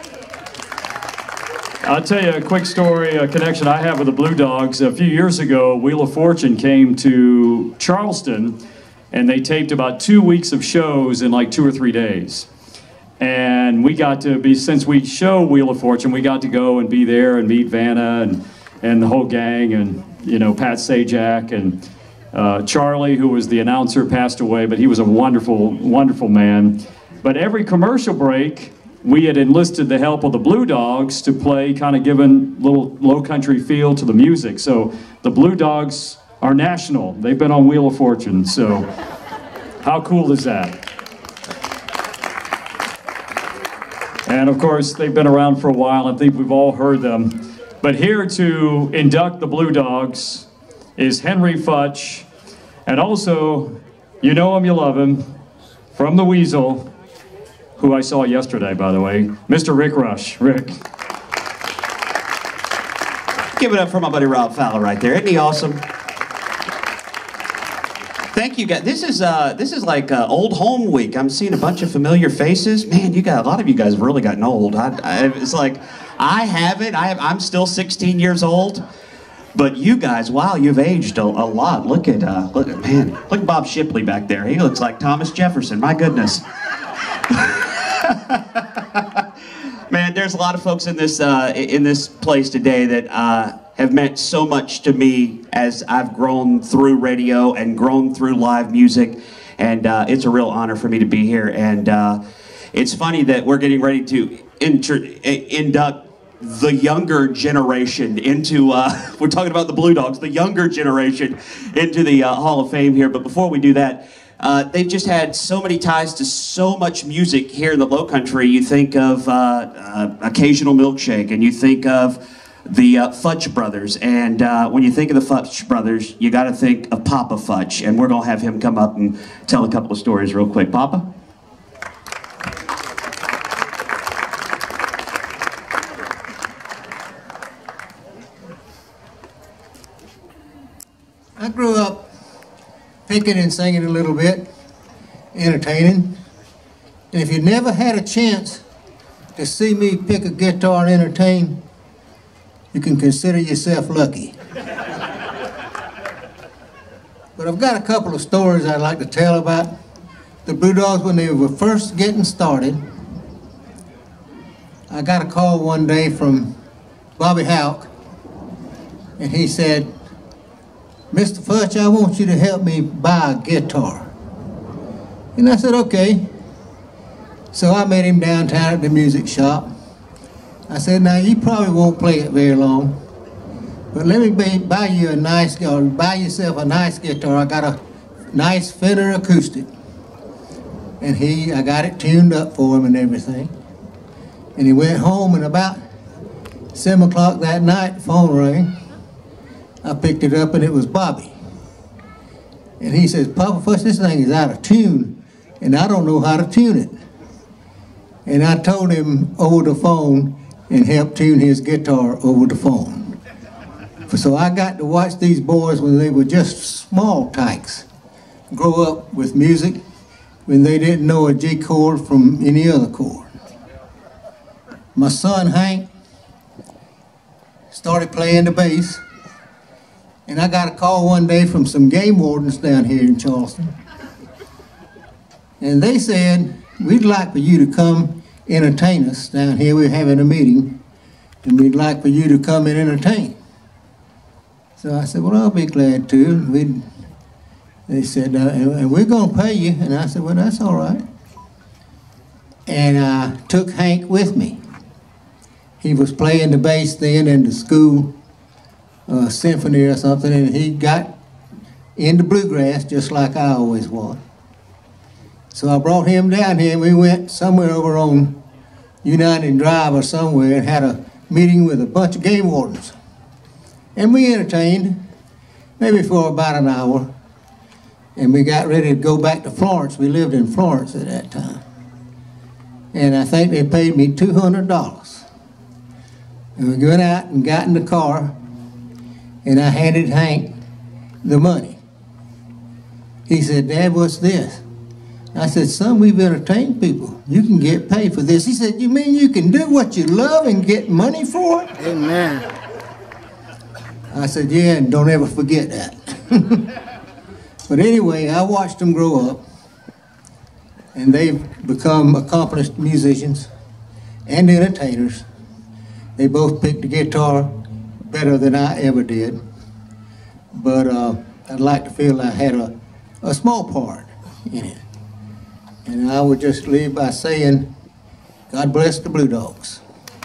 [SPEAKER 6] I'll tell you a quick story, a connection I have with the Blue Dogs. A few years ago, Wheel of Fortune came to Charleston, and they taped about 2 weeks of shows in like 2 or 3 days. And we got to be, since we show Wheel of Fortune, we got to go and be there and meet Vanna and the whole gang, and, you know, Pat Sajak, and Charlie, who was the announcer, passed away, but he was a wonderful, wonderful man. But every commercial break, we had enlisted the help of the Blue Dogs to play, kind of giving a little Lowcountry feel to the music. So the Blue Dogs are national. They've been on Wheel of Fortune, so how cool is that? And of course, they've been around for a while. I think we've all heard them. But here to induct the Blue Dogs is Henry Futch, and also, you know him, you love him, from the Weasel, who I saw yesterday, by the way, Mr. Rick Rush. Rick.
[SPEAKER 21] Give it up for my buddy Rob Fowler right there. Isn't he awesome? Thank you, guys. This is like old home week. I'm seeing a bunch of familiar faces. Man, a lot of you guys have really gotten old. It's like, I haven't. I'm still 16 years old. But you guys, wow, you've aged a lot. Look at Bob Shipley back there. He looks like Thomas Jefferson. My goodness. Man, there's a lot of folks in this place today that have meant so much to me as I've grown through radio and grown through live music, and it's a real honor for me to be here. And it's funny that we're getting ready to induct the younger generation into, we're talking about the Blue Dogs, the younger generation into the Hall of Fame here. But before we do that, they've just had so many ties to so much music here in the Lowcountry. You think of Occasional Milkshake, and you think of the Futch Brothers. And when you think of the Futch Brothers, you got to think of Papa Futch. And we're going to have him come up and tell a couple of stories real quick. Papa?
[SPEAKER 22] I grew up picking and singing a little bit, entertaining. And if you never had a chance to see me pick a guitar and entertain, you can consider yourself lucky. But I've got a couple of stories I'd like to tell about the Blue Dogs when they were first getting started. I got a call one day from Bobby Houck, and he said, "Mr. Futch, I want you to help me buy a guitar." And I said, okay. So I met him downtown at the music shop. I said, now you probably won't play it very long, but let me buy you a nice, or buy yourself a nice guitar. I got a nice Fender acoustic. And I got it tuned up for him and everything. And he went home, and about 7 o'clock that night, the phone rang. I picked it up, and it was Bobby. And he says, "Papa Futch, this thing is out of tune, and I don't know how to tune it." And I told him over the phone and helped tune his guitar over the phone. So I got to watch these boys when they were just small tykes grow up with music when they didn't know a G chord from any other chord. My son Hank started playing the bass, and I got a call one day from some game wardens down here in Charleston. And they said, we'd like for you to come entertain us down here. We're having a meeting, and we'd like for you to come and entertain. So I said, well, I'll be glad to. They said, and we're going to pay you. And I said, well, that's all right. And I took Hank with me. He was playing the bass then in the school symphony or something, and he got into bluegrass just like I always was. So I brought him down here, and we went somewhere over on United Drive or somewhere and had a meeting with a bunch of game wardens. And we entertained, maybe for about an hour, and we got ready to go back to Florence. We lived in Florence at that time. And I think they paid me $200. And we went out and got in the car, and I handed Hank the money. He said, Dad, what's this? I said, son, we've entertained people. You can get paid for this. He said, you mean you can do what you love and get money for it? Amen. I said, yeah, and don't ever forget that. But anyway, I watched them grow up, and they've become accomplished musicians and entertainers. They both picked the guitar better than I ever did. But I'd like to feel I had a small part in it. And I would just leave by saying, God bless the Blue Dogs.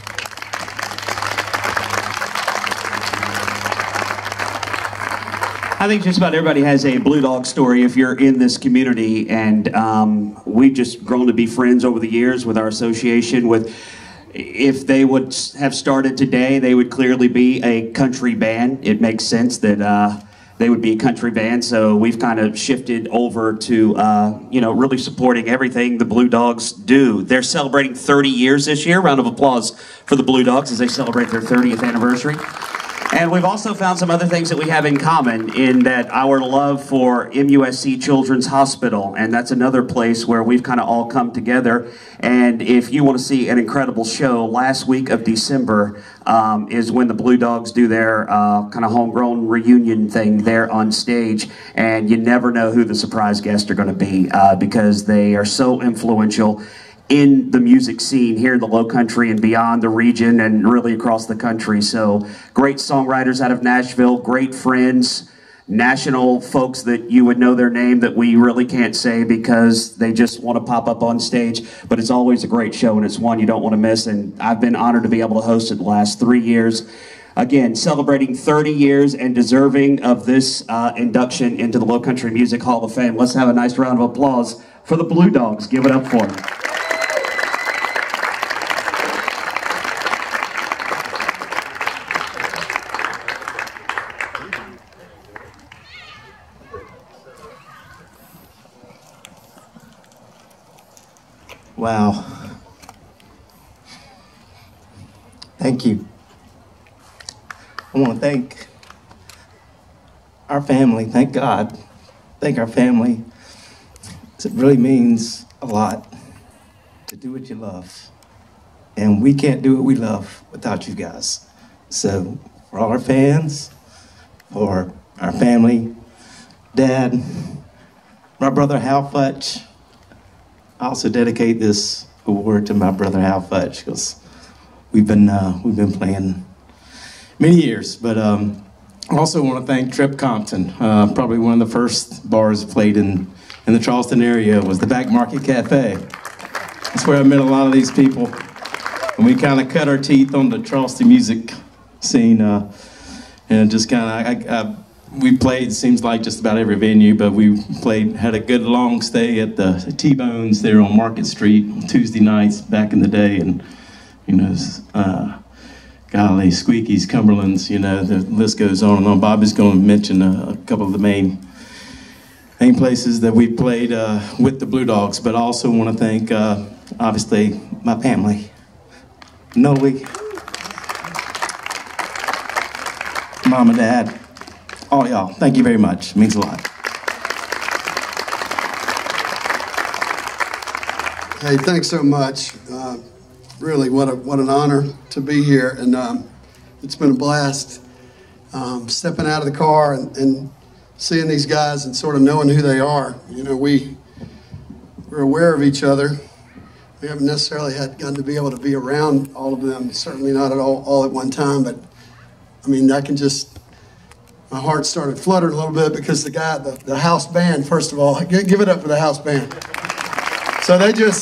[SPEAKER 21] I think just about everybody has a Blue Dog story if you're in this community, and we've just grown to be friends over the years with our association. If they would have started today, they would clearly be a country band. It makes sense that they would be a country band, so we've kind of shifted over to really supporting everything the Blue Dogs do. They're celebrating 30 years this year. Round of applause for the Blue Dogs as they celebrate their 30th anniversary. And we've also found some other things that we have in common, in that our love for MUSC Children's Hospital, and that's another place where we've kind of all come together. And if you want to see an incredible show, last week of December is when the Blue Dogs do their kind of homegrown reunion thing there on stage, and you never know who the surprise guests are going to be because they are so influential in the music scene here in the Lowcountry and beyond the region and really across the country. So great songwriters out of Nashville, great friends, national folks that you would know their name that we really can't say because they just want to pop up on stage. But it's always a great show, and it's one you don't want to miss. And I've been honored to be able to host it the last 3 years. Again, celebrating 30 years and deserving of this induction into the Lowcountry Music Hall of Fame. Let's have a nice round of applause for the Blue Dogs. Give it up for them.
[SPEAKER 3] Wow. Thank you. I want to thank our family. Thank God. Thank our family. It really means a lot to do what you love. And we can't do what we love without you guys. So for all our fans, for our family, Dad, my brother Hal Futch, I also dedicate this award to my brother Hal Futch because we've been playing many years. But I also want to thank Trip Compton. Probably one of the first bars played in the Charleston area was the Back Market Cafe. That's where I met a lot of these people, and we kind of cut our teeth on the Charleston music scene, and just kind of we played, seems like just about every venue, but we had a good long stay at the T-Bones there on Market Street on Tuesday nights back in the day, and golly, Squeakies, Cumberlands, the list goes on and on. Bobby's going to mention a couple of the main places that we played with the Blue Dogs, but I also want to thank, obviously, my family. Melli, Mom and Dad, all y'all, thank you very much. It means a lot.
[SPEAKER 4] Hey, thanks so much. Really, what an honor to be here, and it's been a blast stepping out of the car and seeing these guys and sort of knowing who they are. You know, we're aware of each other. We haven't necessarily gotten to be able to be around all of them, certainly not at all at one time, but I mean, my heart started fluttering a little bit because the house band, first of all, give it up for the house band. So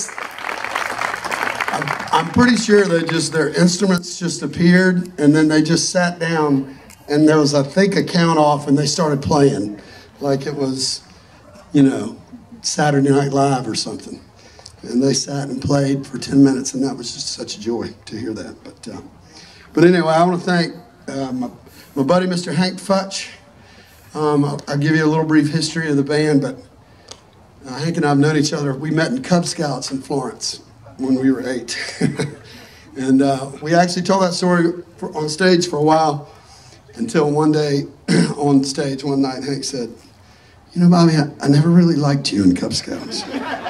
[SPEAKER 4] I'm pretty sure their instruments just appeared, and then they just sat down, and there was, I think, a count off, and they started playing like it was, you know, Saturday Night Live or something. And they sat and played for 10 minutes, and that was just such a joy to hear that. But anyway, I want to thank my buddy, Mr. Hank Futch. I'll give you a little brief history of the band, but Hank and I have known each other. We met in Cub Scouts in Florence when we were 8. And we actually told that story on stage for a while until one day on stage one night, Hank said, "You know, Bobby, I never really liked you in Cub Scouts."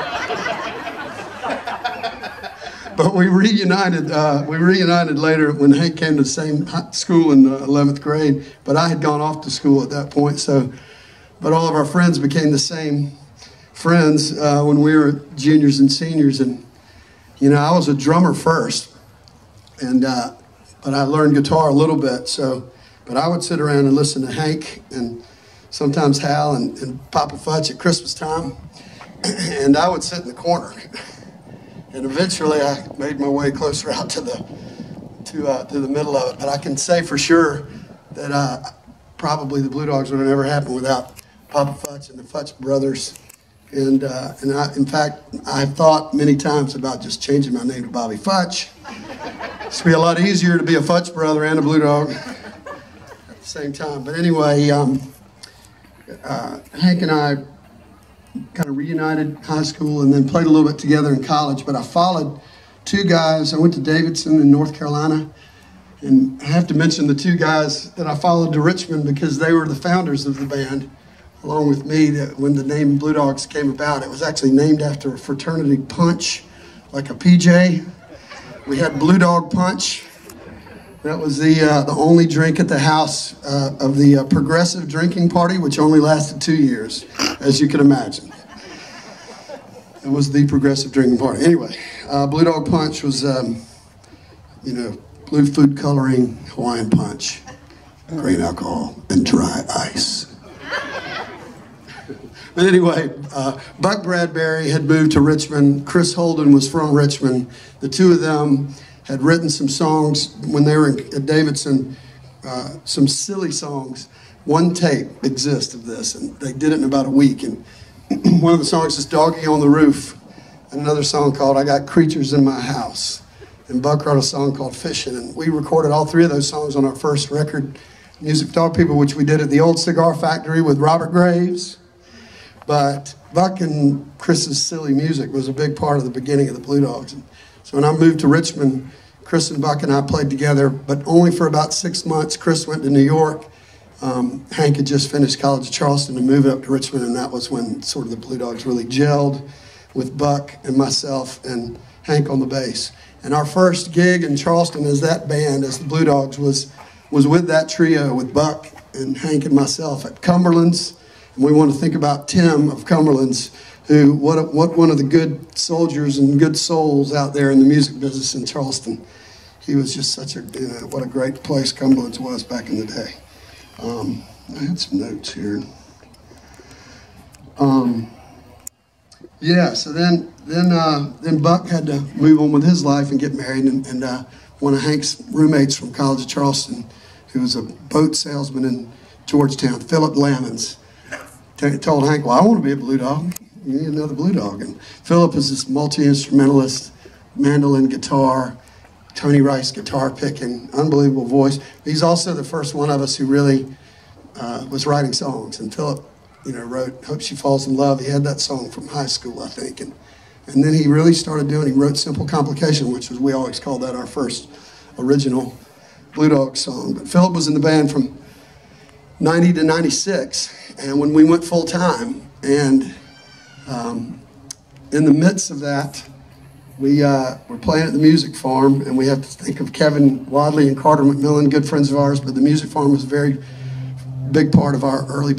[SPEAKER 4] But we reunited later when Hank came to the same school in 11th grade, but I had gone off to school at that point, but all of our friends became the same friends when we were juniors and seniors. And you know, I was a drummer first, and but I learned guitar a little bit. But I would sit around and listen to Hank and sometimes Hal and Papa Futch at Christmas time, and I would sit in the corner. And eventually, I made my way closer out to the middle of it. But I can say for sure that probably the Blue Dogs would have never happened without Papa Futch and the Futch brothers. And in fact, I've thought many times about just changing my name to Bobby Futch. It's be a lot easier to be a Futch brother and a Blue Dog at the same time. But anyway, Hank and I kind of reunited high school and then played a little bit together in college. But I followed two guys. I went to Davidson in North Carolina. And I have to mention the two guys that I followed to Richmond because they were the founders of the band, along with me. That when the name Blue Dogs came about, it was actually named after a fraternity punch, like a PJ. We had Blue Dog Punch. That was the only drink at the house of the progressive drinking party, which only lasted 2 years, as you can imagine. It was the progressive drinking party. Anyway, Blue Dog Punch was, you know, blue food coloring Hawaiian punch, grain alcohol, and dry ice. But anyway, Buck Bradberry had moved to Richmond. Chris Holden was from Richmond. The two of them had written some songs when they were at Davidson, some silly songs. One tape exists of this, and they did it in about a week. And one of the songs is Doggy on the Roof, and another song called I Got Creatures in My House. And Buck wrote a song called Fishing, and we recorded all three of those songs on our first record, Music Dog People, which we did at the Old Cigar Factory with Robert Graves. But Buck and Chris's silly music was a big part of the beginning of the Blue Dogs. And so when I moved to Richmond, Chris and Buck and I played together, but only for about 6 months. Chris went to New York. Hank had just finished college at Charleston and moved up to Richmond, and that was when sort of the Blue Dogs really gelled with Buck and myself and Hank on the bass. And our first gig in Charleston as that band, as the Blue Dogs, was with that trio, with Buck and Hank and myself at Cumberland's. And we want to think about Tim of Cumberland's, who, what one of the good soldiers and good souls out there in the music business in Charleston. He was just such a, you know, what a great place Cumberland's was back in the day. I had some notes here. Yeah, so then Buck had to move on with his life and get married, and one of Hank's roommates from college at Charleston, who was a boat salesman in Georgetown, Phillip Lammonds, told Hank, well, I want to be a Blue Dog. You need another Blue Dog. And Phillip is this multi-instrumentalist, mandolin, guitar, Tony Rice guitar picking, unbelievable voice. He's also the first one of us who really was writing songs. And Phillip, you know, wrote Hope She Falls in Love. He had that song from high school, I think. And then he really started he wrote Simple Complication, which was, we always called that our first original Blue Dog song. But Phillip was in the band from 90 to 96, and when we went full time, and in the midst of that, we were playing at the Music Farm, and we have to think of Kevin Wadley and Carter McMillan, good friends of ours, but the Music Farm was a very big part of our early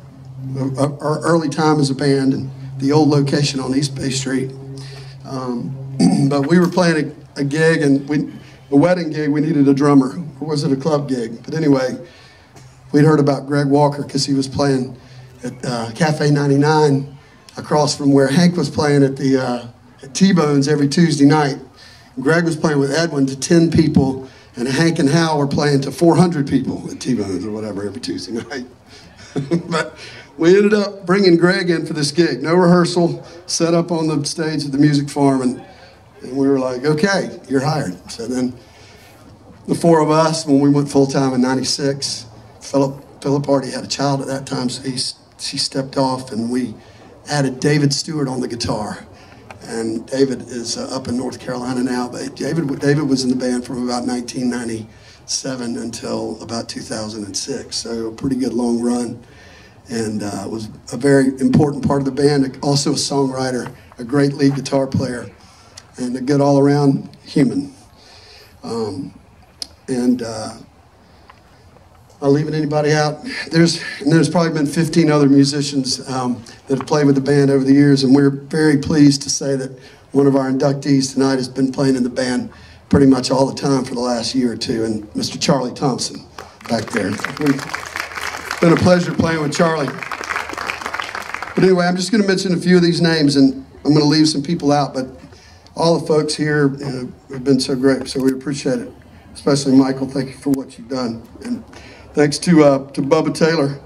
[SPEAKER 4] time as a band, and the old location on East Bay Street. But we were playing a gig, and a wedding gig, we needed a drummer, or was it a club gig? But anyway, we'd heard about Greg Walker because he was playing at Cafe 99 across from where Hank was playing at the at T-Bones every Tuesday night. Greg was playing with Edwin to 10 people, and Hank and Hal were playing to 400 people at T-Bones or whatever every Tuesday night. But we ended up bringing Greg in for this gig. No rehearsal, set up on the stage at the Music Farm, and we were like, okay, you're hired. So then the four of us, when we went full-time in 96, Phillip already had a child at that time, so she stepped off, and we added David Stewart on the guitar. And David is up in North Carolina now, but David was in the band from about 1997 until about 2006, so a pretty good long run, and was a very important part of the band, also a songwriter, a great lead guitar player, and a good all-around human. Am I leaving anybody out? There's probably been 15 other musicians that have played with the band over the years, and we're very pleased to say that one of our inductees tonight has been playing in the band pretty much all the time for the last year or two, and Mr. Charlie Thompson back there. It's been a pleasure playing with Charlie. But anyway, I'm just going to mention a few of these names, and I'm going to leave some people out, but all the folks here have been so great, so we appreciate it. Especially Michael, thank you for what you've done. And thanks to Bubba Taylor.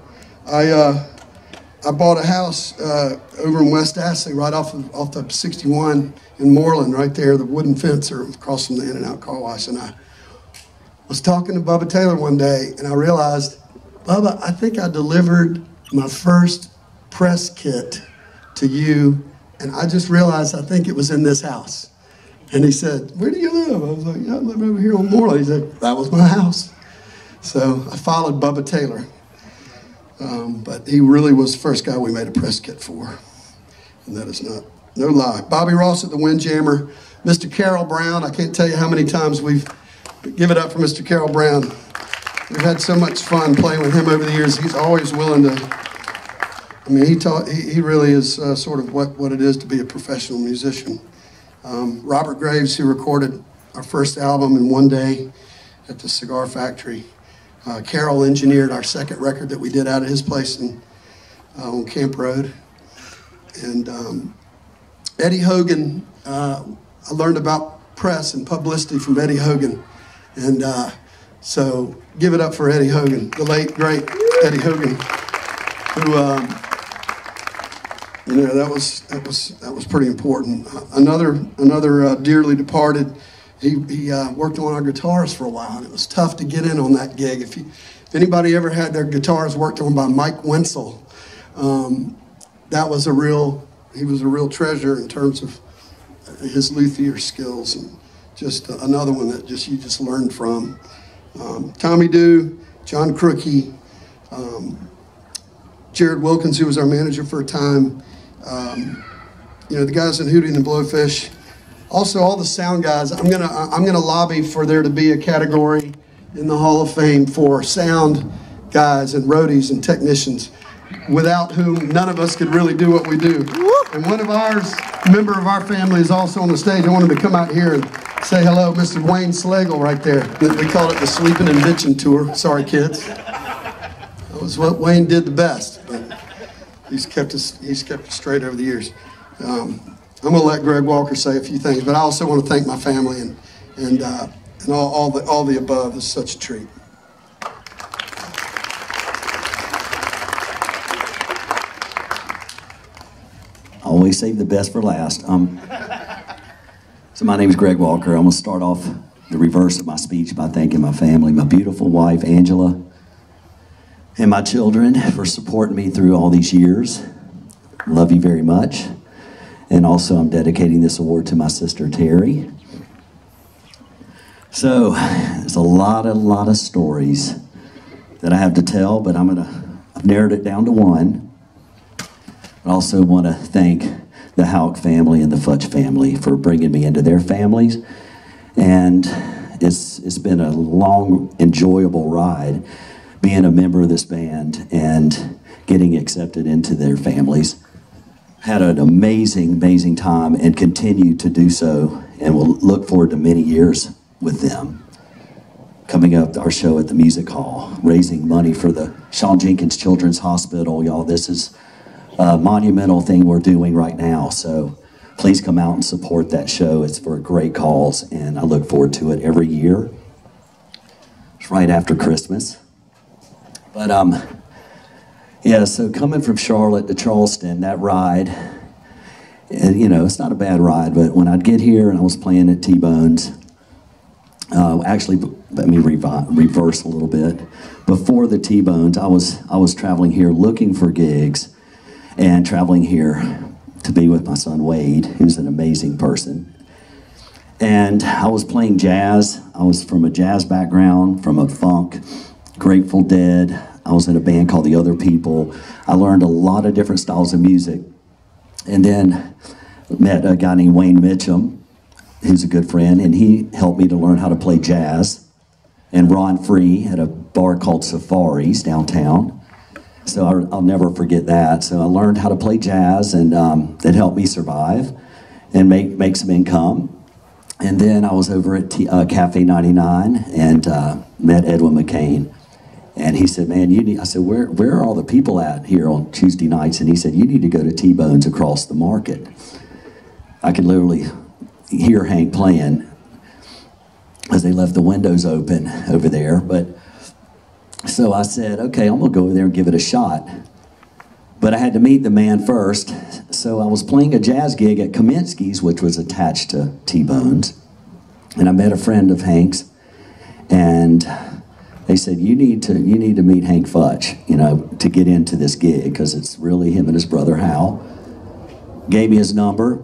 [SPEAKER 4] I bought a house over in West Ashley, right off of 61 in Morland, right there, the wooden fence across from the In-N-Out car wash. And I was talking to Bubba Taylor one day, and I realized, Bubba, I think I delivered my first press kit to you, and I just realized I think it was in this house. And he said, where do you live? I was like, yeah, I live over here on Morley. He said, that was my house. So I followed Bubba Taylor. But he really was the first guy we made a press kit for. And that is no lie. Bobby Ross at the Windjammer. Mr. Carroll Brown. I can't tell you how many times we've given it up for Mr. Carroll Brown. We've had so much fun playing with him over the years. He's always willing to, I mean, he really is sort of what it is to be a professional musician. Robert Graves, who recorded our first album in one day at the Cigar Factory. Carroll engineered our second record that we did out of his place on Camp Road. And Eddie Hogan, I learned about press and publicity from Eddie Hogan. And so give it up for Eddie Hogan, the late, great Eddie Hogan, who that was pretty important. Another dearly departed. He worked on our guitars for a while, and it was tough to get in on that gig. If anybody ever had their guitars worked on by Mike Wenzel, he was a real treasure in terms of his luthier skills, and just another one that you just learned from. Tommy Dew, John Crookie, Jared Wilkins, who was our manager for a time. The guys in Hootie and the Blowfish. Also, all the sound guys. I'm gonna lobby for there to be a category in the Hall of Fame for sound guys and roadies and technicians, without whom none of us could really do what we do. And one of ours, a member of our family, is also on the stage. I want him to come out here and say hello, Mr. Wayne Slagle, right there. We called it the Sleeping and Bitching Tour. Sorry, kids. That was what Wayne did the best. But he's kept us straight over the years. I'm going to let Greg Walker say a few things, but I also want to thank my family and all the above. It's such a treat.
[SPEAKER 7] I always save the best for last. So my name is Greg Walker. I'm going to start off the reverse of my speech by thanking my family, my beautiful wife, Angela, and my children for supporting me through all these years. Love you very much. And also I'm dedicating this award to my sister, Terry. So there's a lot of stories that I have to tell, but I've narrowed it down to one. I also want to thank the Houck family and the Futch family for bringing me into their families. And it's been a long, enjoyable ride being a member of this band and getting accepted into their families. Had an amazing, amazing time and continue to do so, and we'll look forward to many years with them. Coming up, our show at the Music Hall, raising money for the Sean Jenkins Children's Hospital. Y'all, this is a monumental thing we're doing right now, so please come out and support that show. It's for a great cause, and I look forward to it every year. It's right after Christmas. But yeah, so coming from Charlotte to Charleston, that ride, and you know, it's not a bad ride, but when I'd get here and I was playing at T-Bones, actually, let me reverse a little bit. Before the T-Bones, I was traveling here looking for gigs and traveling here to be with my son Wade, who's an amazing person. And I was playing jazz. I was from a jazz background, from a funk, Grateful Dead. I was in a band called The Other People. I learned a lot of different styles of music. And then met a guy named Wayne Mitchum, who's a good friend, and he helped me to learn how to play jazz. And Ron Free at a bar called Safari's downtown. So I'll never forget that. So I learned how to play jazz, and that helped me survive and make some income. And then I was over at Cafe 99 and met Edwin McCain. And he said, man, I said, where are all the people at here on Tuesday nights? And he said, you need to go to T-Bones across the market. I could literally hear Hank playing as they left the windows open over there. But so I said, okay, I'm gonna go over there and give it a shot. But I had to meet the man first. So I was playing a jazz gig at Kaminsky's, which was attached to T-Bones. And I met a friend of Hank's, and they said, you need to meet Hank Futch, you know, to get into this gig, because it's really him and his brother Hal. Gave me his number.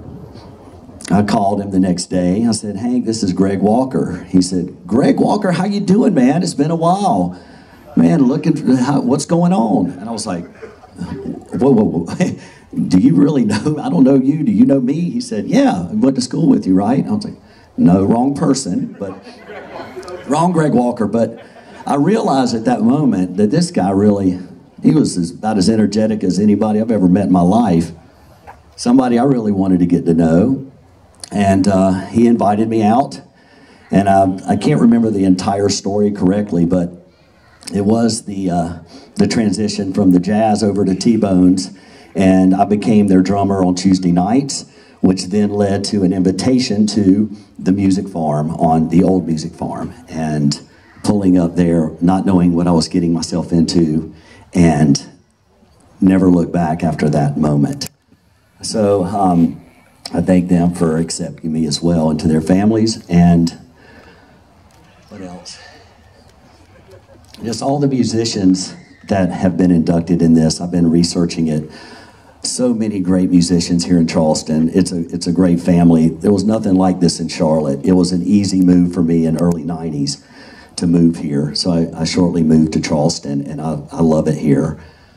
[SPEAKER 7] I called him the next day. I said, Hank, this is Greg Walker. He said, Greg Walker, how you doing, man? It's been a while. Man, what's going on? And I was like, whoa. Do you really know? I don't know you. Do you know me? He said, yeah, I went to school with you, right? I was like, no, wrong person, but wrong Greg Walker. But I realized at that moment that this guy he was about as energetic as anybody I've ever met in my life. Somebody I really wanted to get to know. And he invited me out, and I can't remember the entire story correctly, but it was the transition from the jazz over to T-Bones, and I became their drummer on Tuesday nights, which then led to an invitation to the music farm, on the old music farm, and pulling up there, not knowing what I was getting myself into, and never looked back after that moment. So I thank them for accepting me as well into their families. And what else? Just all the musicians that have been inducted in this. I've been researching it. So many great musicians here in Charleston. It's a great family. There was nothing like this in Charlotte. It was an easy move for me in early 90s to move here. So I shortly moved to Charleston, and I love it here.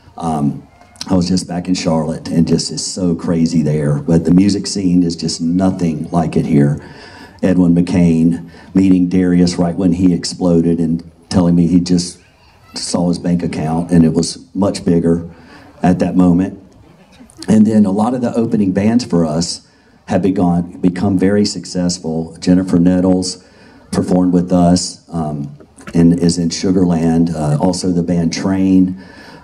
[SPEAKER 7] I was just back in Charlotte, and just it's so crazy there. But the music scene is just nothing like it here. Edwin McCain, meeting Darius right when he exploded and telling me he just saw his bank account and it was much bigger at that moment. And then a lot of the opening bands for us have become very successful. Jennifer Nettles performed with us and is in Sugarland. Also the band Train.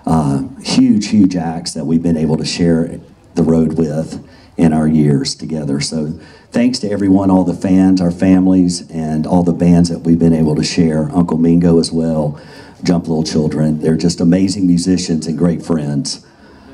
[SPEAKER 7] Huge acts that we've been able to share the road with in our years together. So thanks to everyone, all the fans, our families, and all the bands that we've been able to share. Uncle Mingo as well, Jump Little Children. They're just amazing musicians and great friends.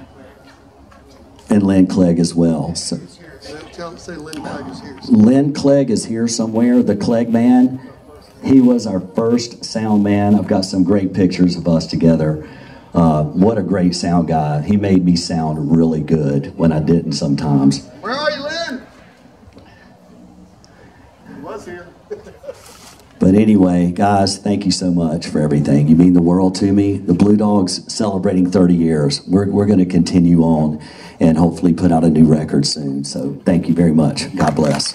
[SPEAKER 7] And Lynn Clegg as well. So,
[SPEAKER 4] Say Lynn Clegg is here.
[SPEAKER 7] Lynn Clegg is here somewhere, the Clegg Man. He was our first sound man. I've got some great pictures of us together. What a great sound guy. He made me sound really good when I didn't sometimes.
[SPEAKER 4] Where are you, Lynn? He was here.
[SPEAKER 7] But anyway, guys, thank you so much for everything. You mean the world to me. The Blue Dogs celebrating 30 years. We're going to continue on and hopefully put out a new record soon. So thank you very much. God bless.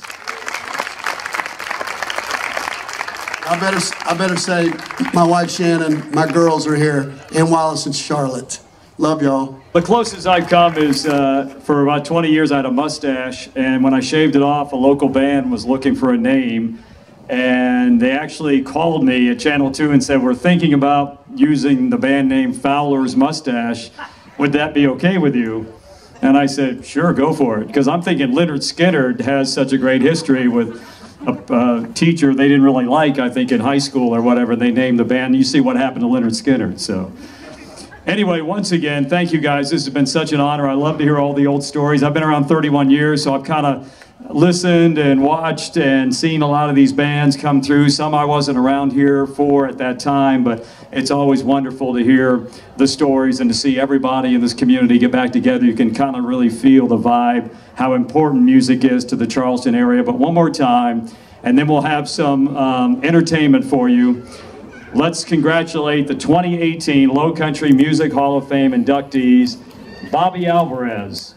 [SPEAKER 4] I better say, my wife Shannon, my girls are here, Ann Wallace and Charlotte. Love y'all.
[SPEAKER 6] The closest I've come is for about 20 years I had a mustache, and when I shaved it off, a local band was looking for a name, and they actually called me at Channel 2 and said, we're thinking about using the band name Fowler's Mustache. Would that be okay with you? And I said, sure, go for it. Because I'm thinking Leonard Skinner has such a great history with a teacher they didn't really like, I think, in high school or whatever. They named the band. You see what happened to Leonard Skinner. So anyway, once again, thank you guys. This has been such an honor. I love to hear all the old stories. I've been around 31 years, so I've kind of listened and watched and seen a lot of these bands come through. Some I wasn't around here for at that time, but it's always wonderful to hear the stories and to see everybody in this community get back together. You can kind of really feel the vibe, how important music is to the Charleston area. But one more time, and then we'll have some entertainment for you. Let's congratulate the 2018 Lowcountry Music Hall of Fame inductees, Bobby Alvarez,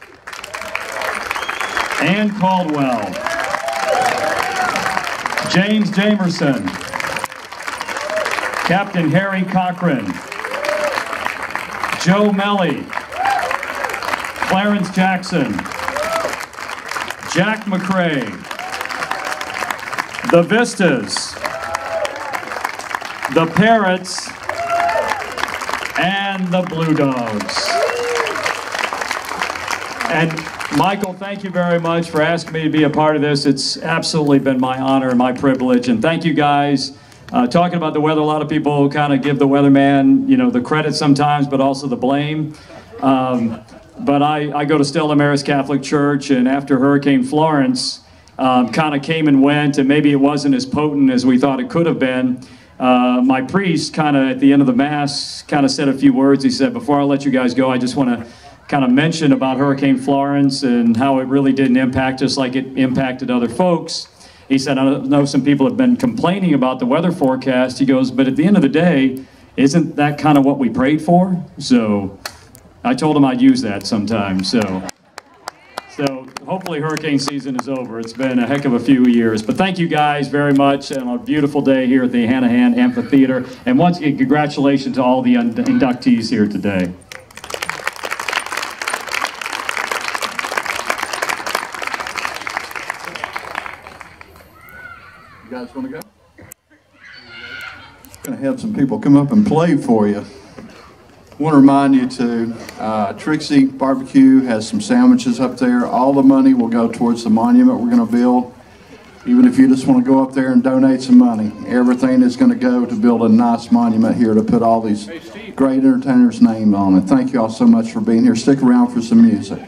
[SPEAKER 6] Ann Caldwell, James Jamerson, Captain Harry Cochran, Joe Melli, Clarence Jackson, Jack McCray, the Vistas, the Parrots, and the Blue Dogs. And Michael, thank you very much for asking me to be a part of this. It's absolutely been my honor and my privilege. And thank you guys. Talking about the weather, a lot of people kind of give the weatherman, you know, the credit sometimes, but also the blame. But I go to Stella Maris Catholic Church, and after Hurricane Florence kind of came and went, and maybe it wasn't as potent as we thought it could have been, my priest kind of at the end of the Mass kind of said a few words. He said, before I let you guys go, I just want to kind of mention about Hurricane Florence and how it really didn't impact us like it impacted other folks. He said, I know some people have been complaining about the weather forecast. He goes, but at the end of the day, isn't that kind of what we prayed for? So I told him I'd use that sometime. So hopefully hurricane season is over. It's been a heck of a few years. But thank you guys very much on a beautiful day here at the Hanahan Amphitheater. And once again, congratulations to all the inductees here today.
[SPEAKER 17] You guys want to go? I'm going to have some people come up and play for you. I want to remind you to Trixie Barbecue has some sandwiches up there. All the money will go towards the monument we're going to build. Even if you just want to go up there and donate some money, everything is going to go to build a nice monument here to put all these great entertainers' names on it. Thank you all so much for being here. Stick around for some music.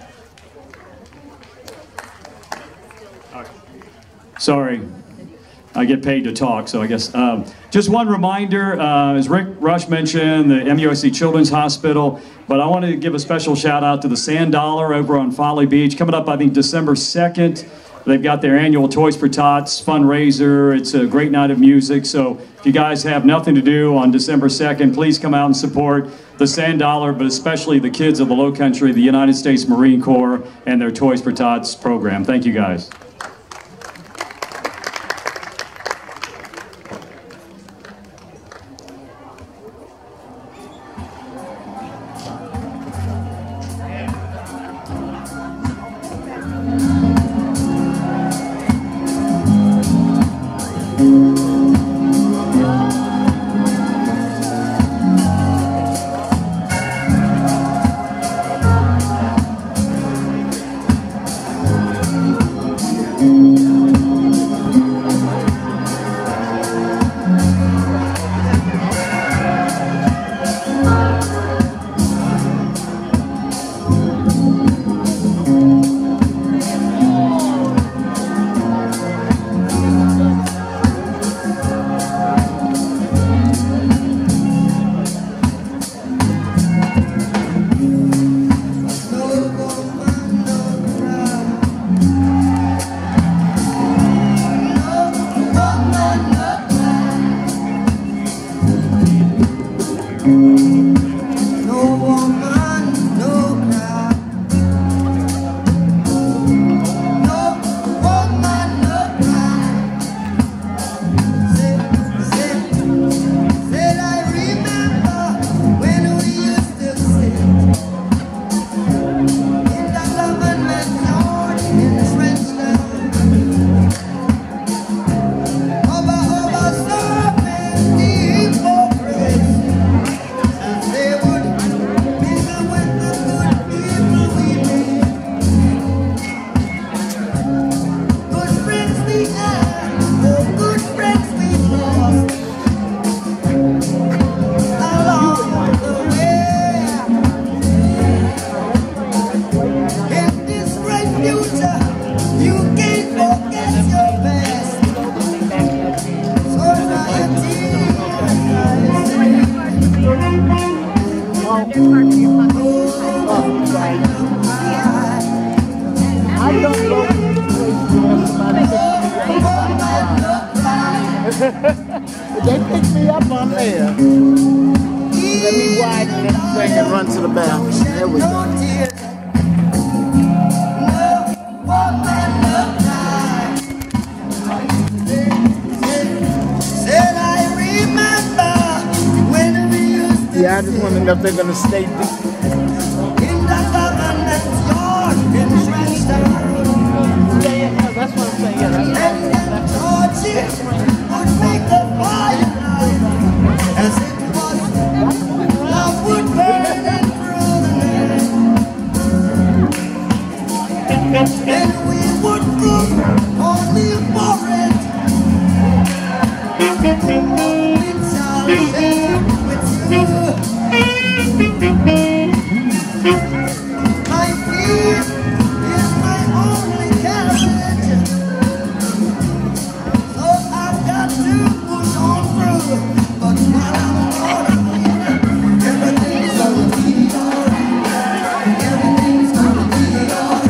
[SPEAKER 6] Sorry. I get paid to talk, so I guess. Just one reminder, as Rick Rush mentioned, the MUSC Children's Hospital, but I want to give a special shout out to the Sand Dollar over on Folly Beach. Coming up, I think, December 2nd. They've got their annual Toys for Tots fundraiser. It's a great night of music, so if you guys have nothing to do on December 2nd, please come out and support the Sand Dollar, but especially the kids of the Lowcountry, the United States Marine Corps, and their Toys for Tots program. Thank you, guys.
[SPEAKER 1] They picked me up on there. Let me widen this thing and run to the bathroom. There we go. Yeah, I just want to know if they're going to stay deep. Yeah, that's what I'm saying.
[SPEAKER 8] And we would go only for it. It's all there with you. My fear is my only carriage, so I've got to push on through. But while I'm gonna be, everything's gonna be alright. Everything's gonna be alright.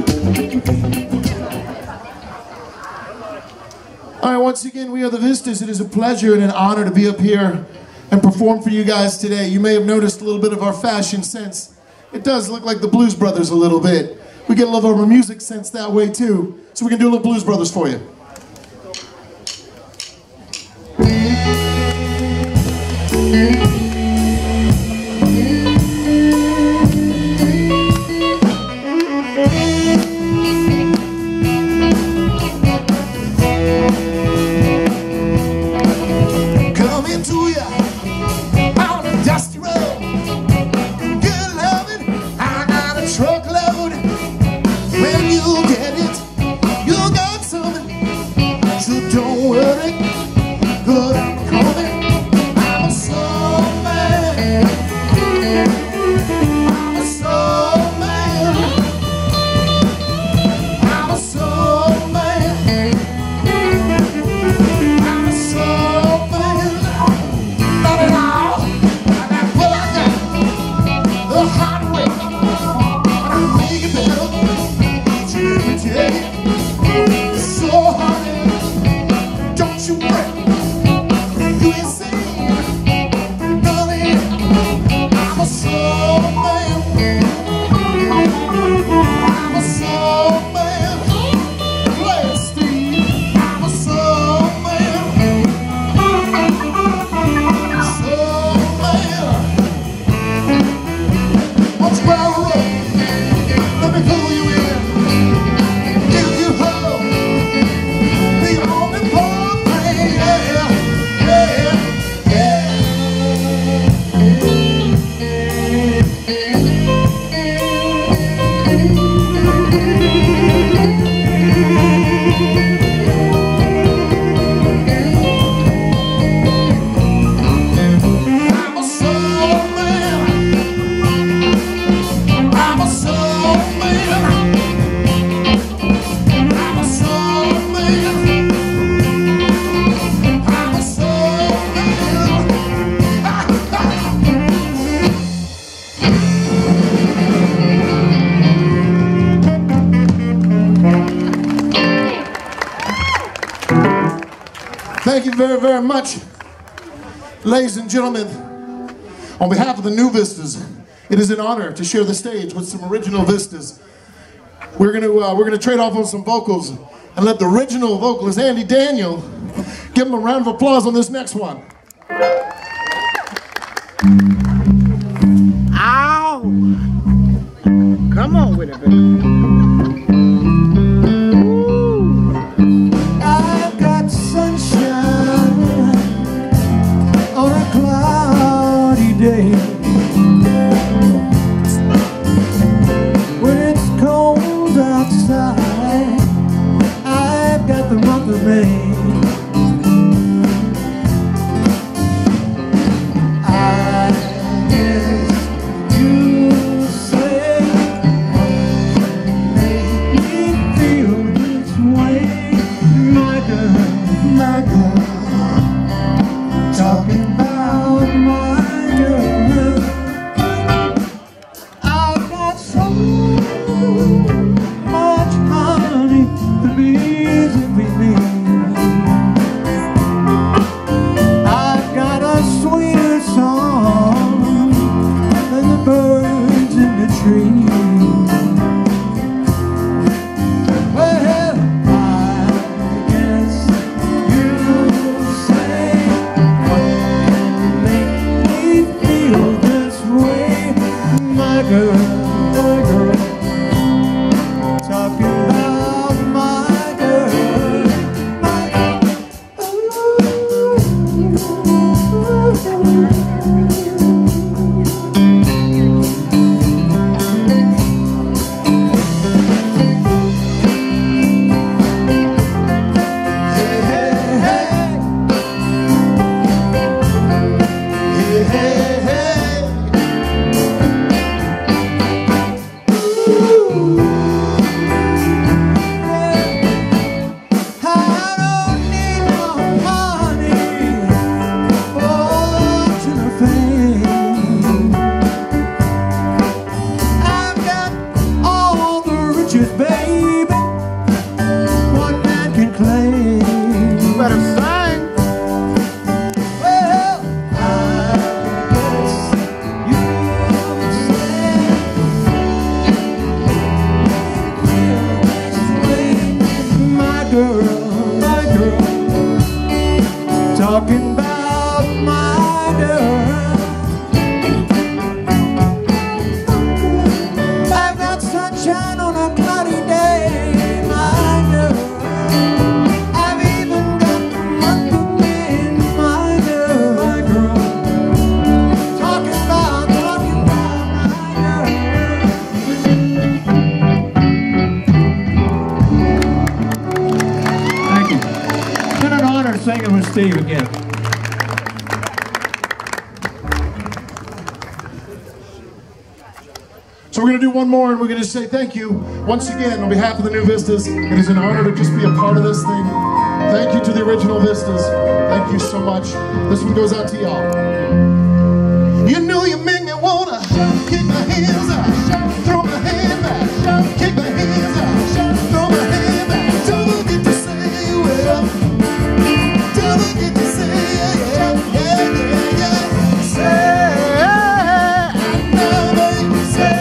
[SPEAKER 18] All right, once again, we are the Vistas. It is a pleasure and an honor to be up here and perform for you guys today. You may have noticed a little bit of our fashion sense. It does look like the Blues Brothers a little bit. We get a little of our music sense that way too. So we can do a little Blues Brothers for you.
[SPEAKER 8] Coming to you on a dusty road. Good loving, I got a truckload. When you get it, you got something. So don't worry, good, I'm coming. I'm a soul man. I'm a soul man. I'm a soul man. I'm a soul man. Not at all. I got what I got. The hard way. And I'm making better. Every day. So honey, don't you worry. You ain't saying nothing. I'm a soul man. I'm a soul man. Play it, Steve. I'm a soul man. Soul man. What's well road? Let me pull you in. Give you hope. The only poor thing, yeah, yeah, I'm a soul man. I'm a soul man. I'm a soul man. I'm a soul man.
[SPEAKER 18] Thank you very, very much. Ladies and gentlemen, on behalf of the new Vistas, it is an honor to share the stage with some original Vistas. We're gonna trade off on some vocals and let the original vocalist, Andy Daniel, give him a round of applause on this next one.
[SPEAKER 1] Ow! Come on with it, baby.
[SPEAKER 8] I've got sunshine on a cloudy day. When it's cold outside, I've got the month of May. I guess you say make me feel this way, my girl, talking about my girl. I've got so much baby, one man can claim. You better sing. Well, I guess you say my girl, talking about my girl. I've got sunshine on a cloudy day, my girl. I've even got the month of May, my girl. Talking about my girl.
[SPEAKER 20] Thank you. It's been an honor singing with Steve again.
[SPEAKER 18] So we're going to do one more, and we're going to say thank you once again on behalf of the new Vistas. It is an honor to just be a part of this thing. Thank you to the original Vistas. Thank you so much. This one goes out to y'all. You know you make me wanna kick my hands out, throw my hand back, kick my hands out, throw my hand back. Don't get to say well, don't get to say yeah, yeah, yeah, yeah. Say I know, baby, say.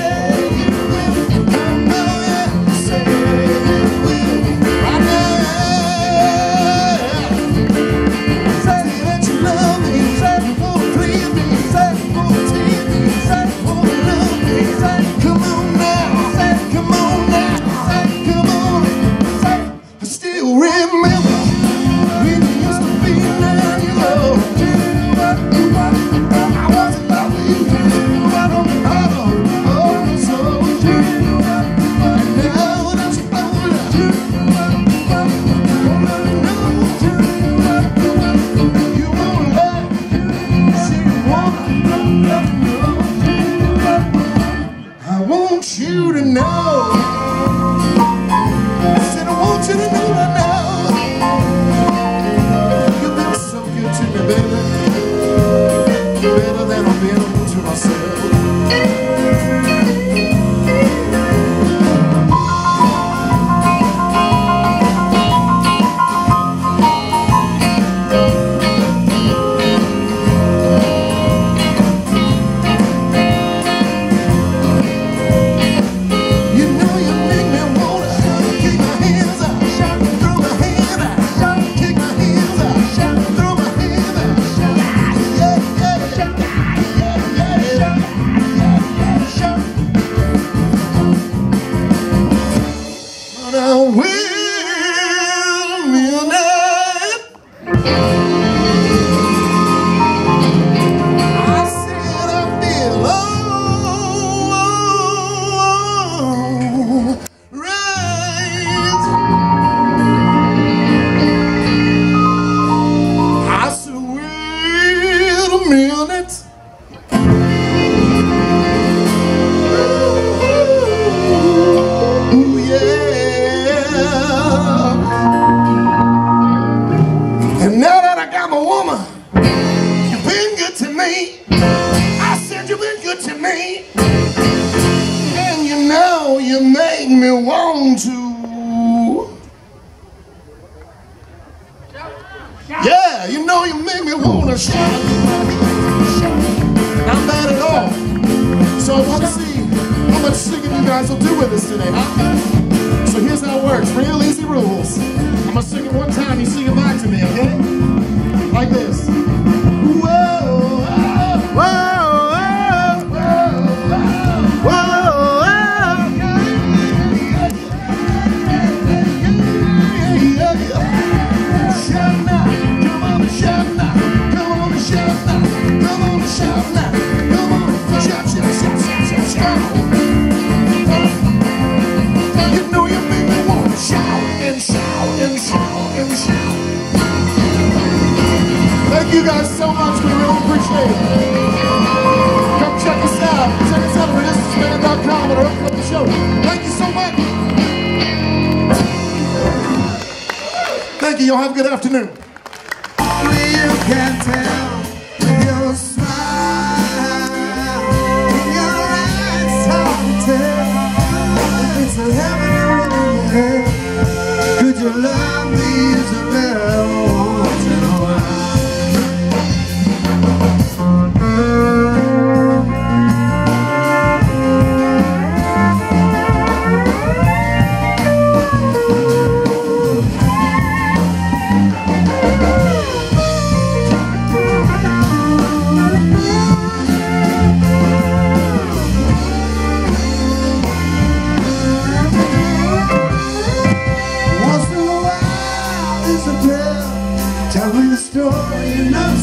[SPEAKER 18] Thank you guys so much. We really appreciate it. Come check us out. Check us out at resistanceman.com and open up the show. Thank you so much. Thank you. Y'all have a good afternoon.
[SPEAKER 8] You can tell with your smile, in your eyes, how to tell if it's a heaven or really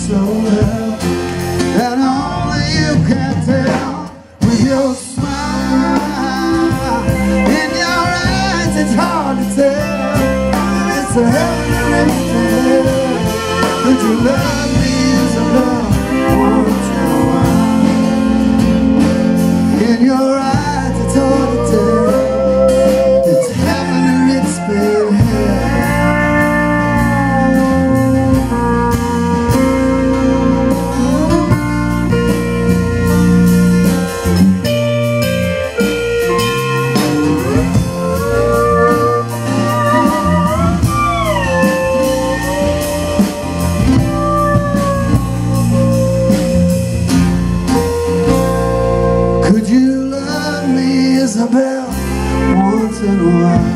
[SPEAKER 8] so well, and only you can tell with your smile. In your eyes it's hard to tell, it's a heaven or it's a hell. Would you love me as I love once in a while? In your eyes it's hard to tell, it's heaven or it's been hell. Could you love me, Isabel, once in a while?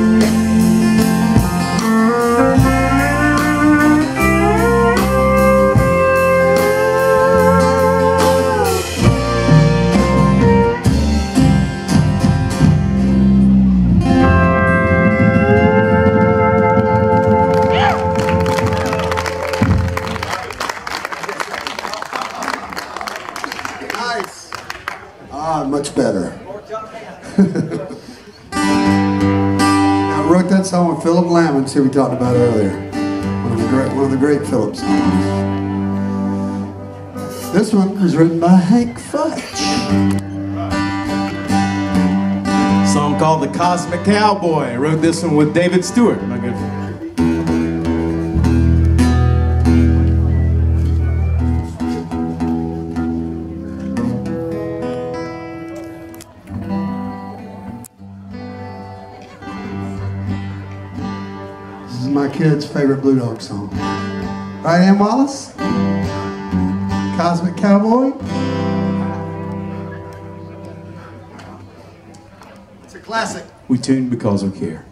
[SPEAKER 8] Nice. Much better. I wrote that song with Phillip Lammonds, who we talked about earlier. One of the great Phillip songs. This one was written by Hank Futch.
[SPEAKER 2] Song called The Cosmic Cowboy. I wrote this one with David Stewart, my good friend.
[SPEAKER 8] This is my kid's favorite Blue Dog song. Right, Ann Wallace? Cosmic Cowboy? It's a classic.
[SPEAKER 2] We tune because we care.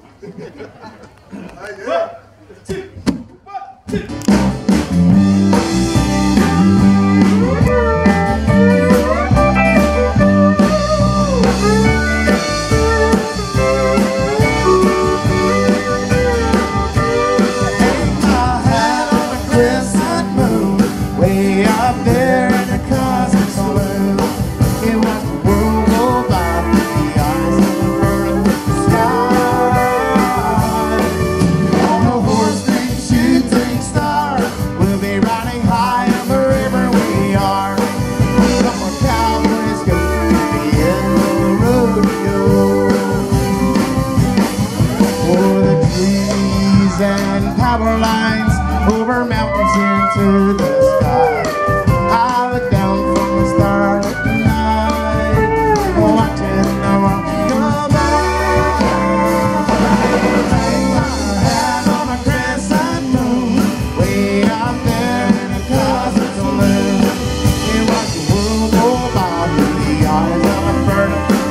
[SPEAKER 8] Way up there in the cosmic saloon, it was the world go by the eyes of the bird of the sky. On a horse named Shooting Star, we'll be riding high on wherever we are. Come on, cowboys, go to the end of the rodeo. For the trees and power lines over mountains into the sky. I look down from the starlit night, watching the world go by. Hang my hat on a crescent moon, way out there in a cosmic saloon. And watch the world go by through the eyes of a bird of the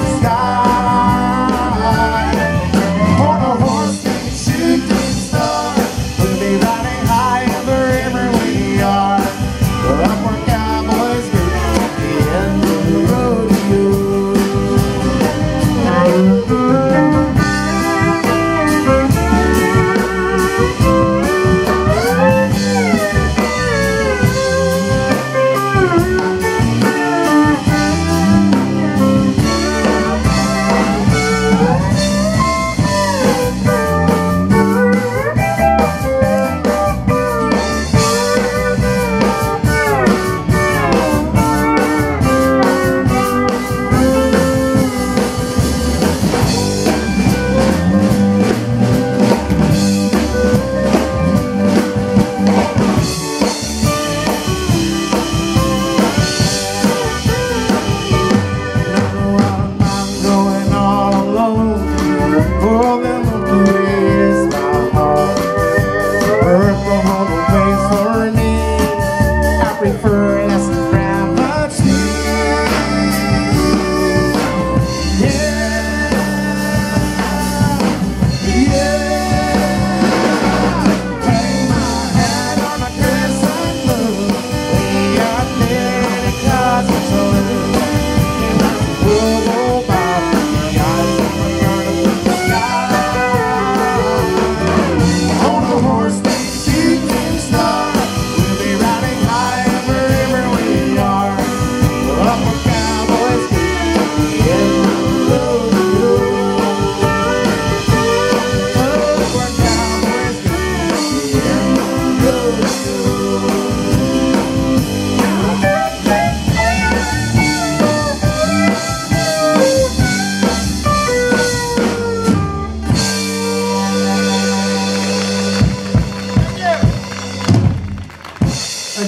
[SPEAKER 8] sky. On a horse named Shooting Star, we'll be riding high wherever we are.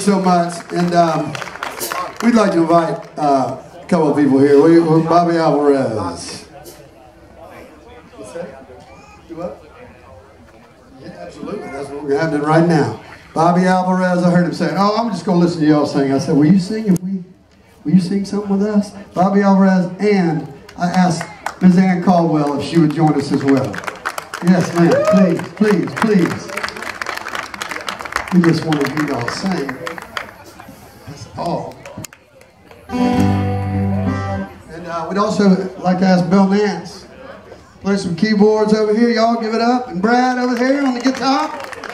[SPEAKER 4] so much. And we'd like to invite a couple of people here. We're Bobby Alvarez. What's that? Do what? Yeah, absolutely. That's what we're having right now. Bobby Alvarez, I heard him saying, "Oh, I'm just going to listen to y'all sing." I said, "Will you sing will you sing something with us?" Bobby Alvarez, and I asked Ms. Ann Caldwell if she would join us as well. Yes, ma'am. Please, please, please. We just want to hear y'all sing. That's all. And we'd also like to ask Bill Nance. Play some keyboards over here. Y'all give it up. And Brad over here on the guitar.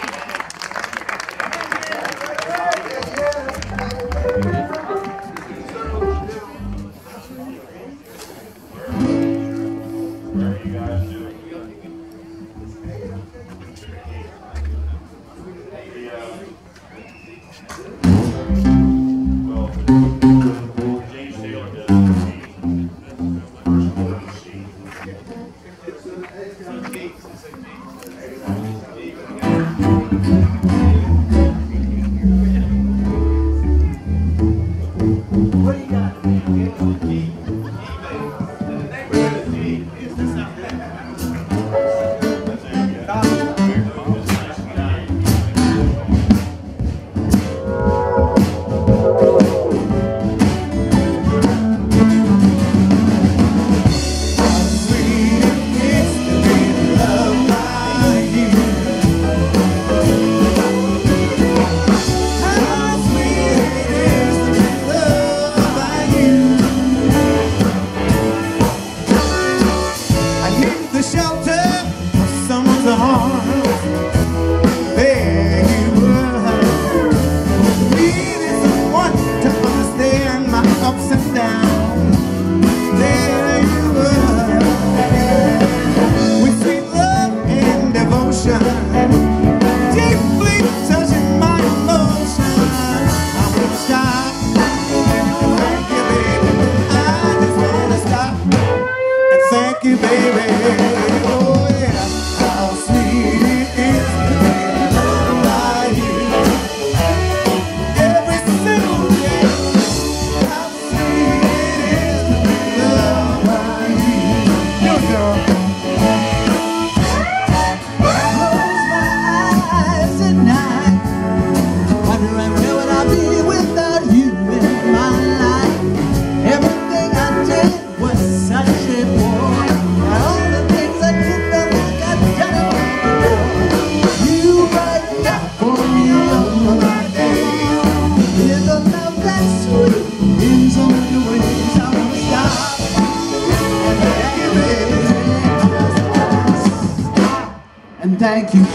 [SPEAKER 9] Thank you.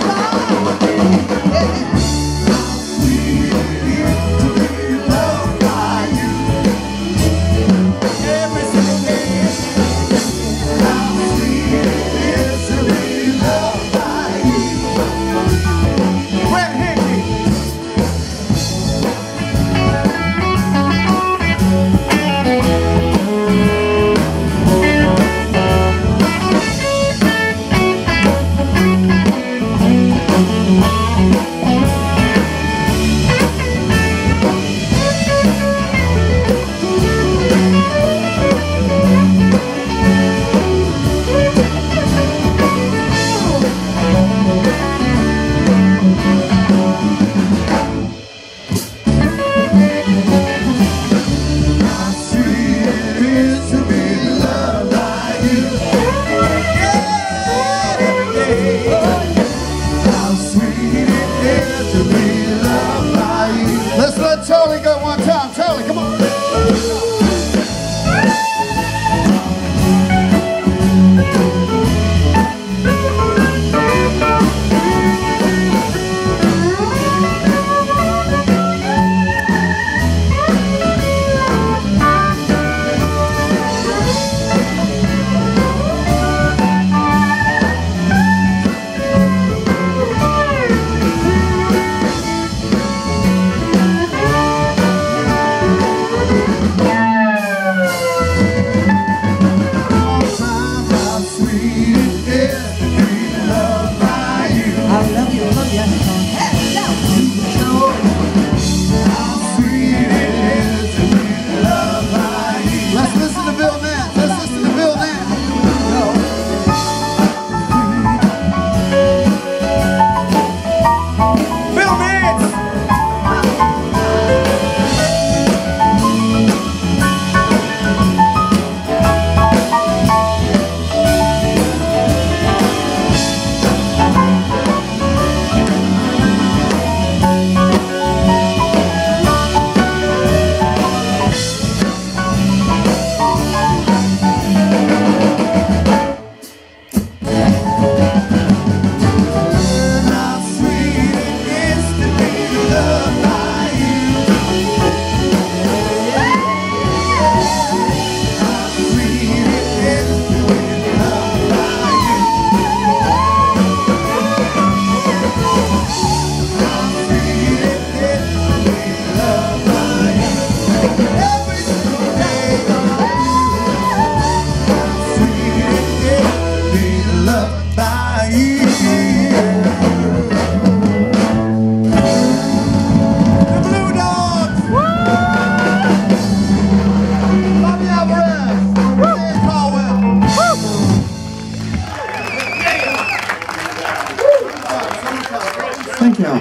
[SPEAKER 9] Thank you.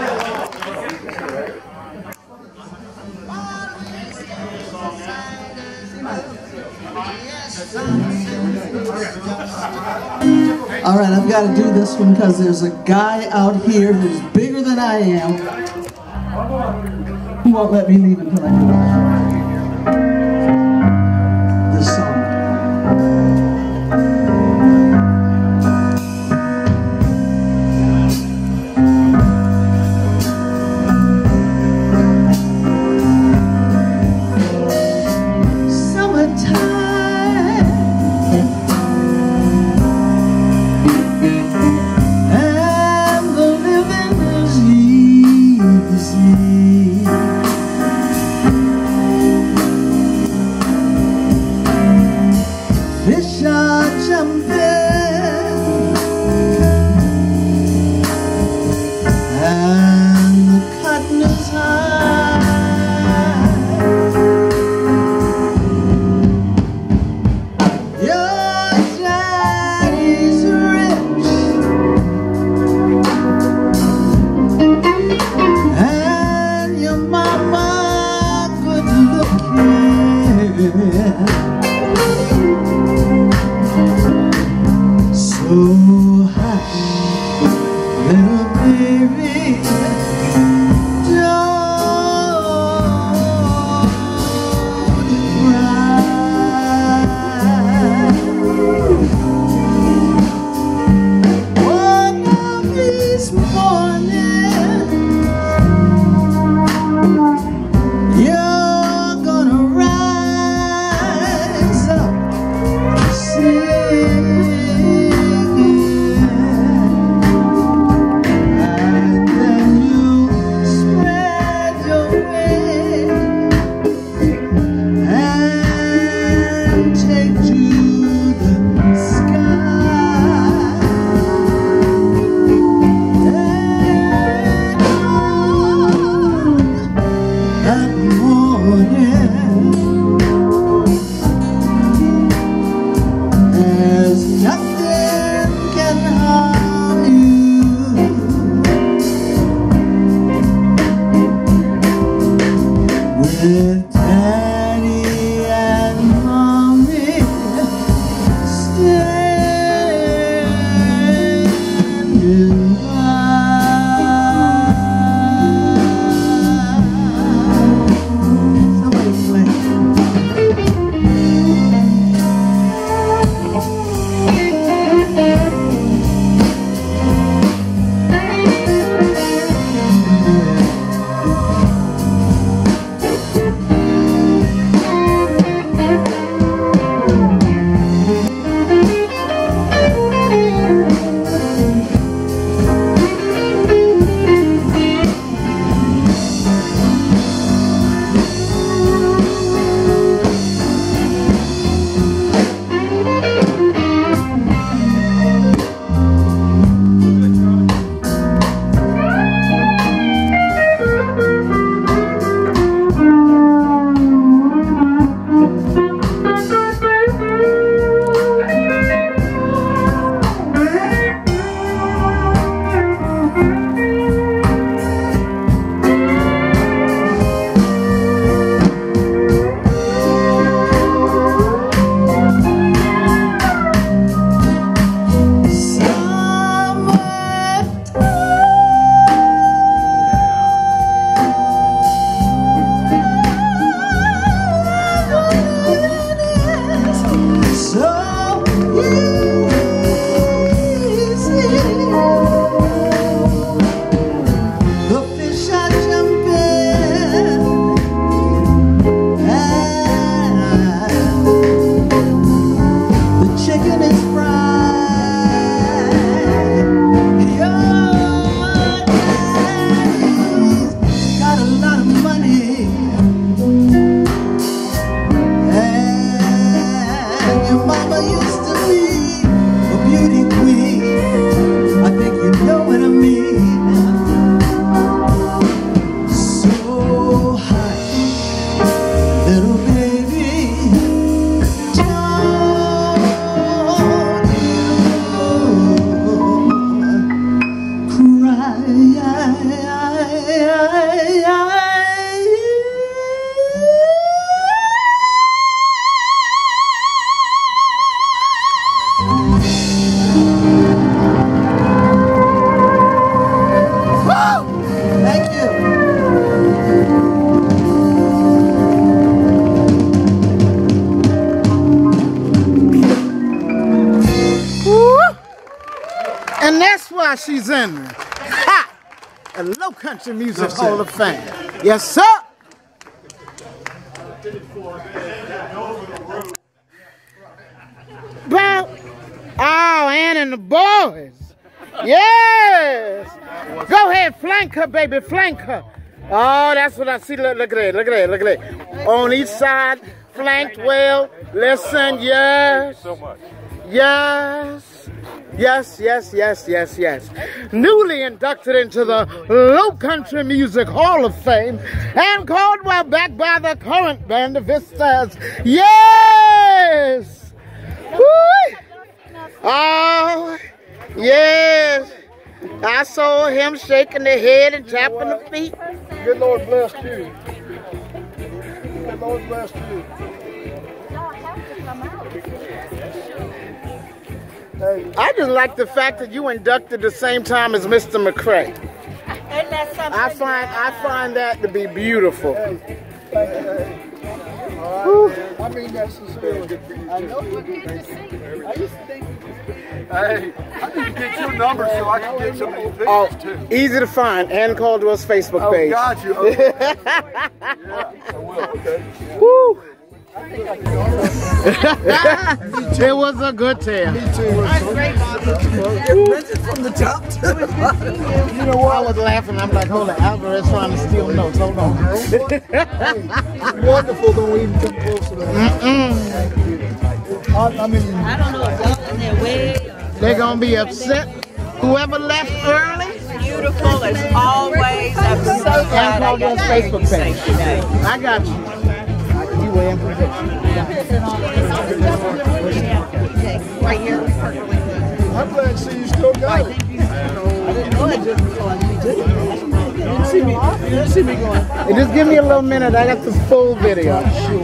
[SPEAKER 9] All right, I've got to do this one because there's a guy out here who's bigger than I am who won't let me leave until I do this song.
[SPEAKER 1] And that's why she's in the Lowcountry Music Hall of Fame. Yes, sir. Well, oh, Ann and the boys. Yes. Go ahead, flank her, baby, flank her. Oh, that's what I see. Look at that, look at that, look at that. On each side, flanked well. Listen, yes. So much. Yes. Yes, yes, yes, yes, yes. Newly inducted into the Lowcountry Music Hall of Fame, Ann Caldwell, backed by the current band, the Vistas. Yes! Woo! Oh, yes. I saw him shaking the head and tapping the feet.
[SPEAKER 10] Good Lord bless you. Good Lord bless you.
[SPEAKER 1] I just like the fact that you inducted the same time as Mr. McCray. I find that to be beautiful.
[SPEAKER 10] I mean that sincerely. I know you did. I used to think. Hey, I need to get your number so I can get some of these pictures too.
[SPEAKER 1] Easy to find. Ann Caldwell's Facebook page.
[SPEAKER 10] Oh, got you. Okay. Yeah, I will. Okay.
[SPEAKER 1] Woo! It was a good tale.
[SPEAKER 10] Me too.
[SPEAKER 9] From the top to the bottom.
[SPEAKER 1] You know what? I was laughing. I'm like, hold on, Alvarez trying to steal notes. Hold on.
[SPEAKER 10] Hey, wonderful. Don't even come close to that. I mean,
[SPEAKER 11] I don't know if y'all in their way.
[SPEAKER 1] They're gonna be upset. Whoever left early.
[SPEAKER 11] Beautiful as always. I'm so glad I got
[SPEAKER 1] Facebook page. I got you. You were in position.
[SPEAKER 11] Right here.
[SPEAKER 10] I'm glad to see you still got it.
[SPEAKER 9] I didn't know I didn't go on YouTube. You didn't see me going.
[SPEAKER 1] Hey, just give me a little minute. I got the full video.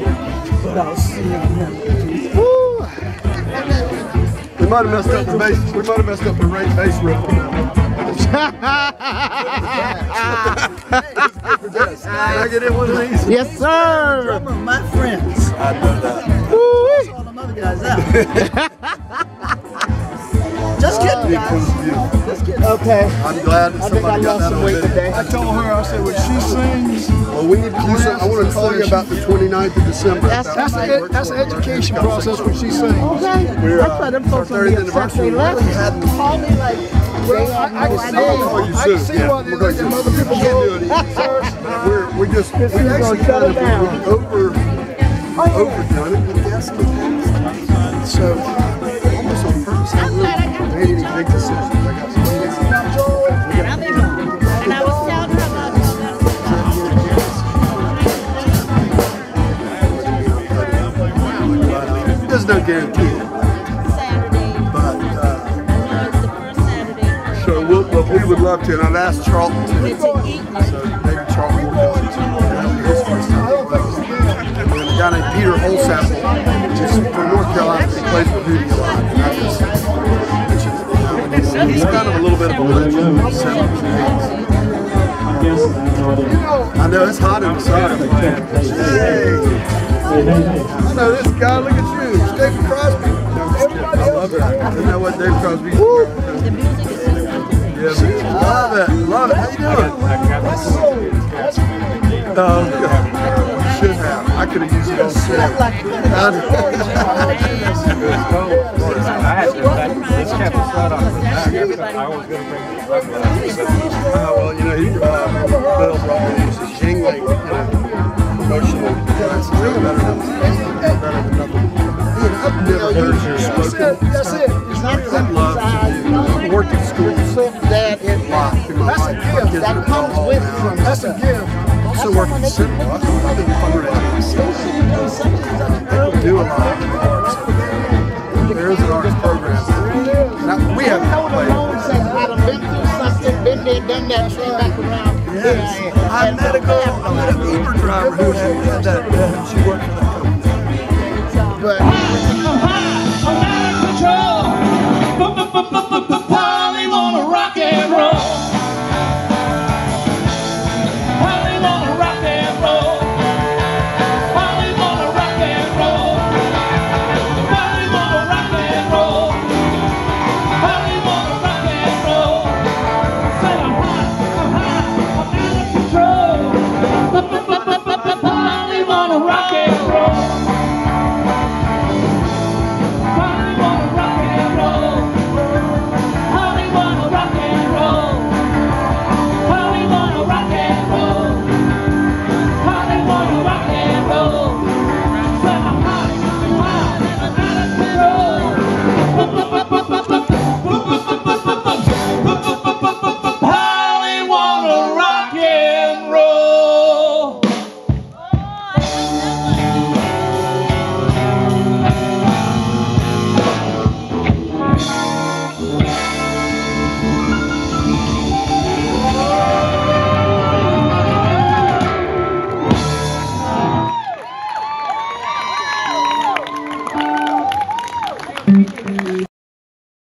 [SPEAKER 10] We might have messed up the bass. We might have messed up the right bass riff on that one. Can I get in one of these?
[SPEAKER 1] Yes, sir.
[SPEAKER 9] Some of my friends.
[SPEAKER 10] I know that.
[SPEAKER 9] All them other guys out. Just kidding, guys. Just kidding.
[SPEAKER 1] Okay.
[SPEAKER 10] I'm glad that somebody got that on video. I told her, I said, when she sings, well, we need to do something. I want to call you about the 29th of December. That's an education process when she sings.
[SPEAKER 1] Okay. That's why them folks will be upset they left.
[SPEAKER 9] Call me like,
[SPEAKER 10] well, I can see why they let them other people go. We actually kind of overdone it. So, almost on purpose, I really made any big decisions. I got some things.
[SPEAKER 11] And I was telling her about
[SPEAKER 10] There's no guarantee. But so we would love to, and I'd ask Charlton to. So maybe Charlton will go into his first time. And a guy named Peter Holsapple, just from North Carolina, he plays with Rudy a lot. He's kind of a little bit of a legend in the 70s and 80s. I know, it's hot inside. Hey! I know this guy, look at you. It's David Crosby. I love it. Isn't that what Dave Crosby is? Yeah, love it. Love it. How you doing? Should have. I could have used it on set.
[SPEAKER 23] I had to. This kept us right off the back. I was going to bring this up.
[SPEAKER 10] Well, you know, Bill brought me this jingling, emotional. That's better than nothing. I've never heard you spoken.
[SPEAKER 1] That's it. It's not
[SPEAKER 10] love. I've worked at school.
[SPEAKER 1] That is
[SPEAKER 10] life.
[SPEAKER 1] That's a gift. That comes with from.
[SPEAKER 10] That's a gift. Also worked at cinema. I've been fundraising. I do a lot of arts. There is an arts program. Now, we haven't played.
[SPEAKER 1] I've been through something, been had done that, came back around.
[SPEAKER 14] Yes. I met an Uber driver who had that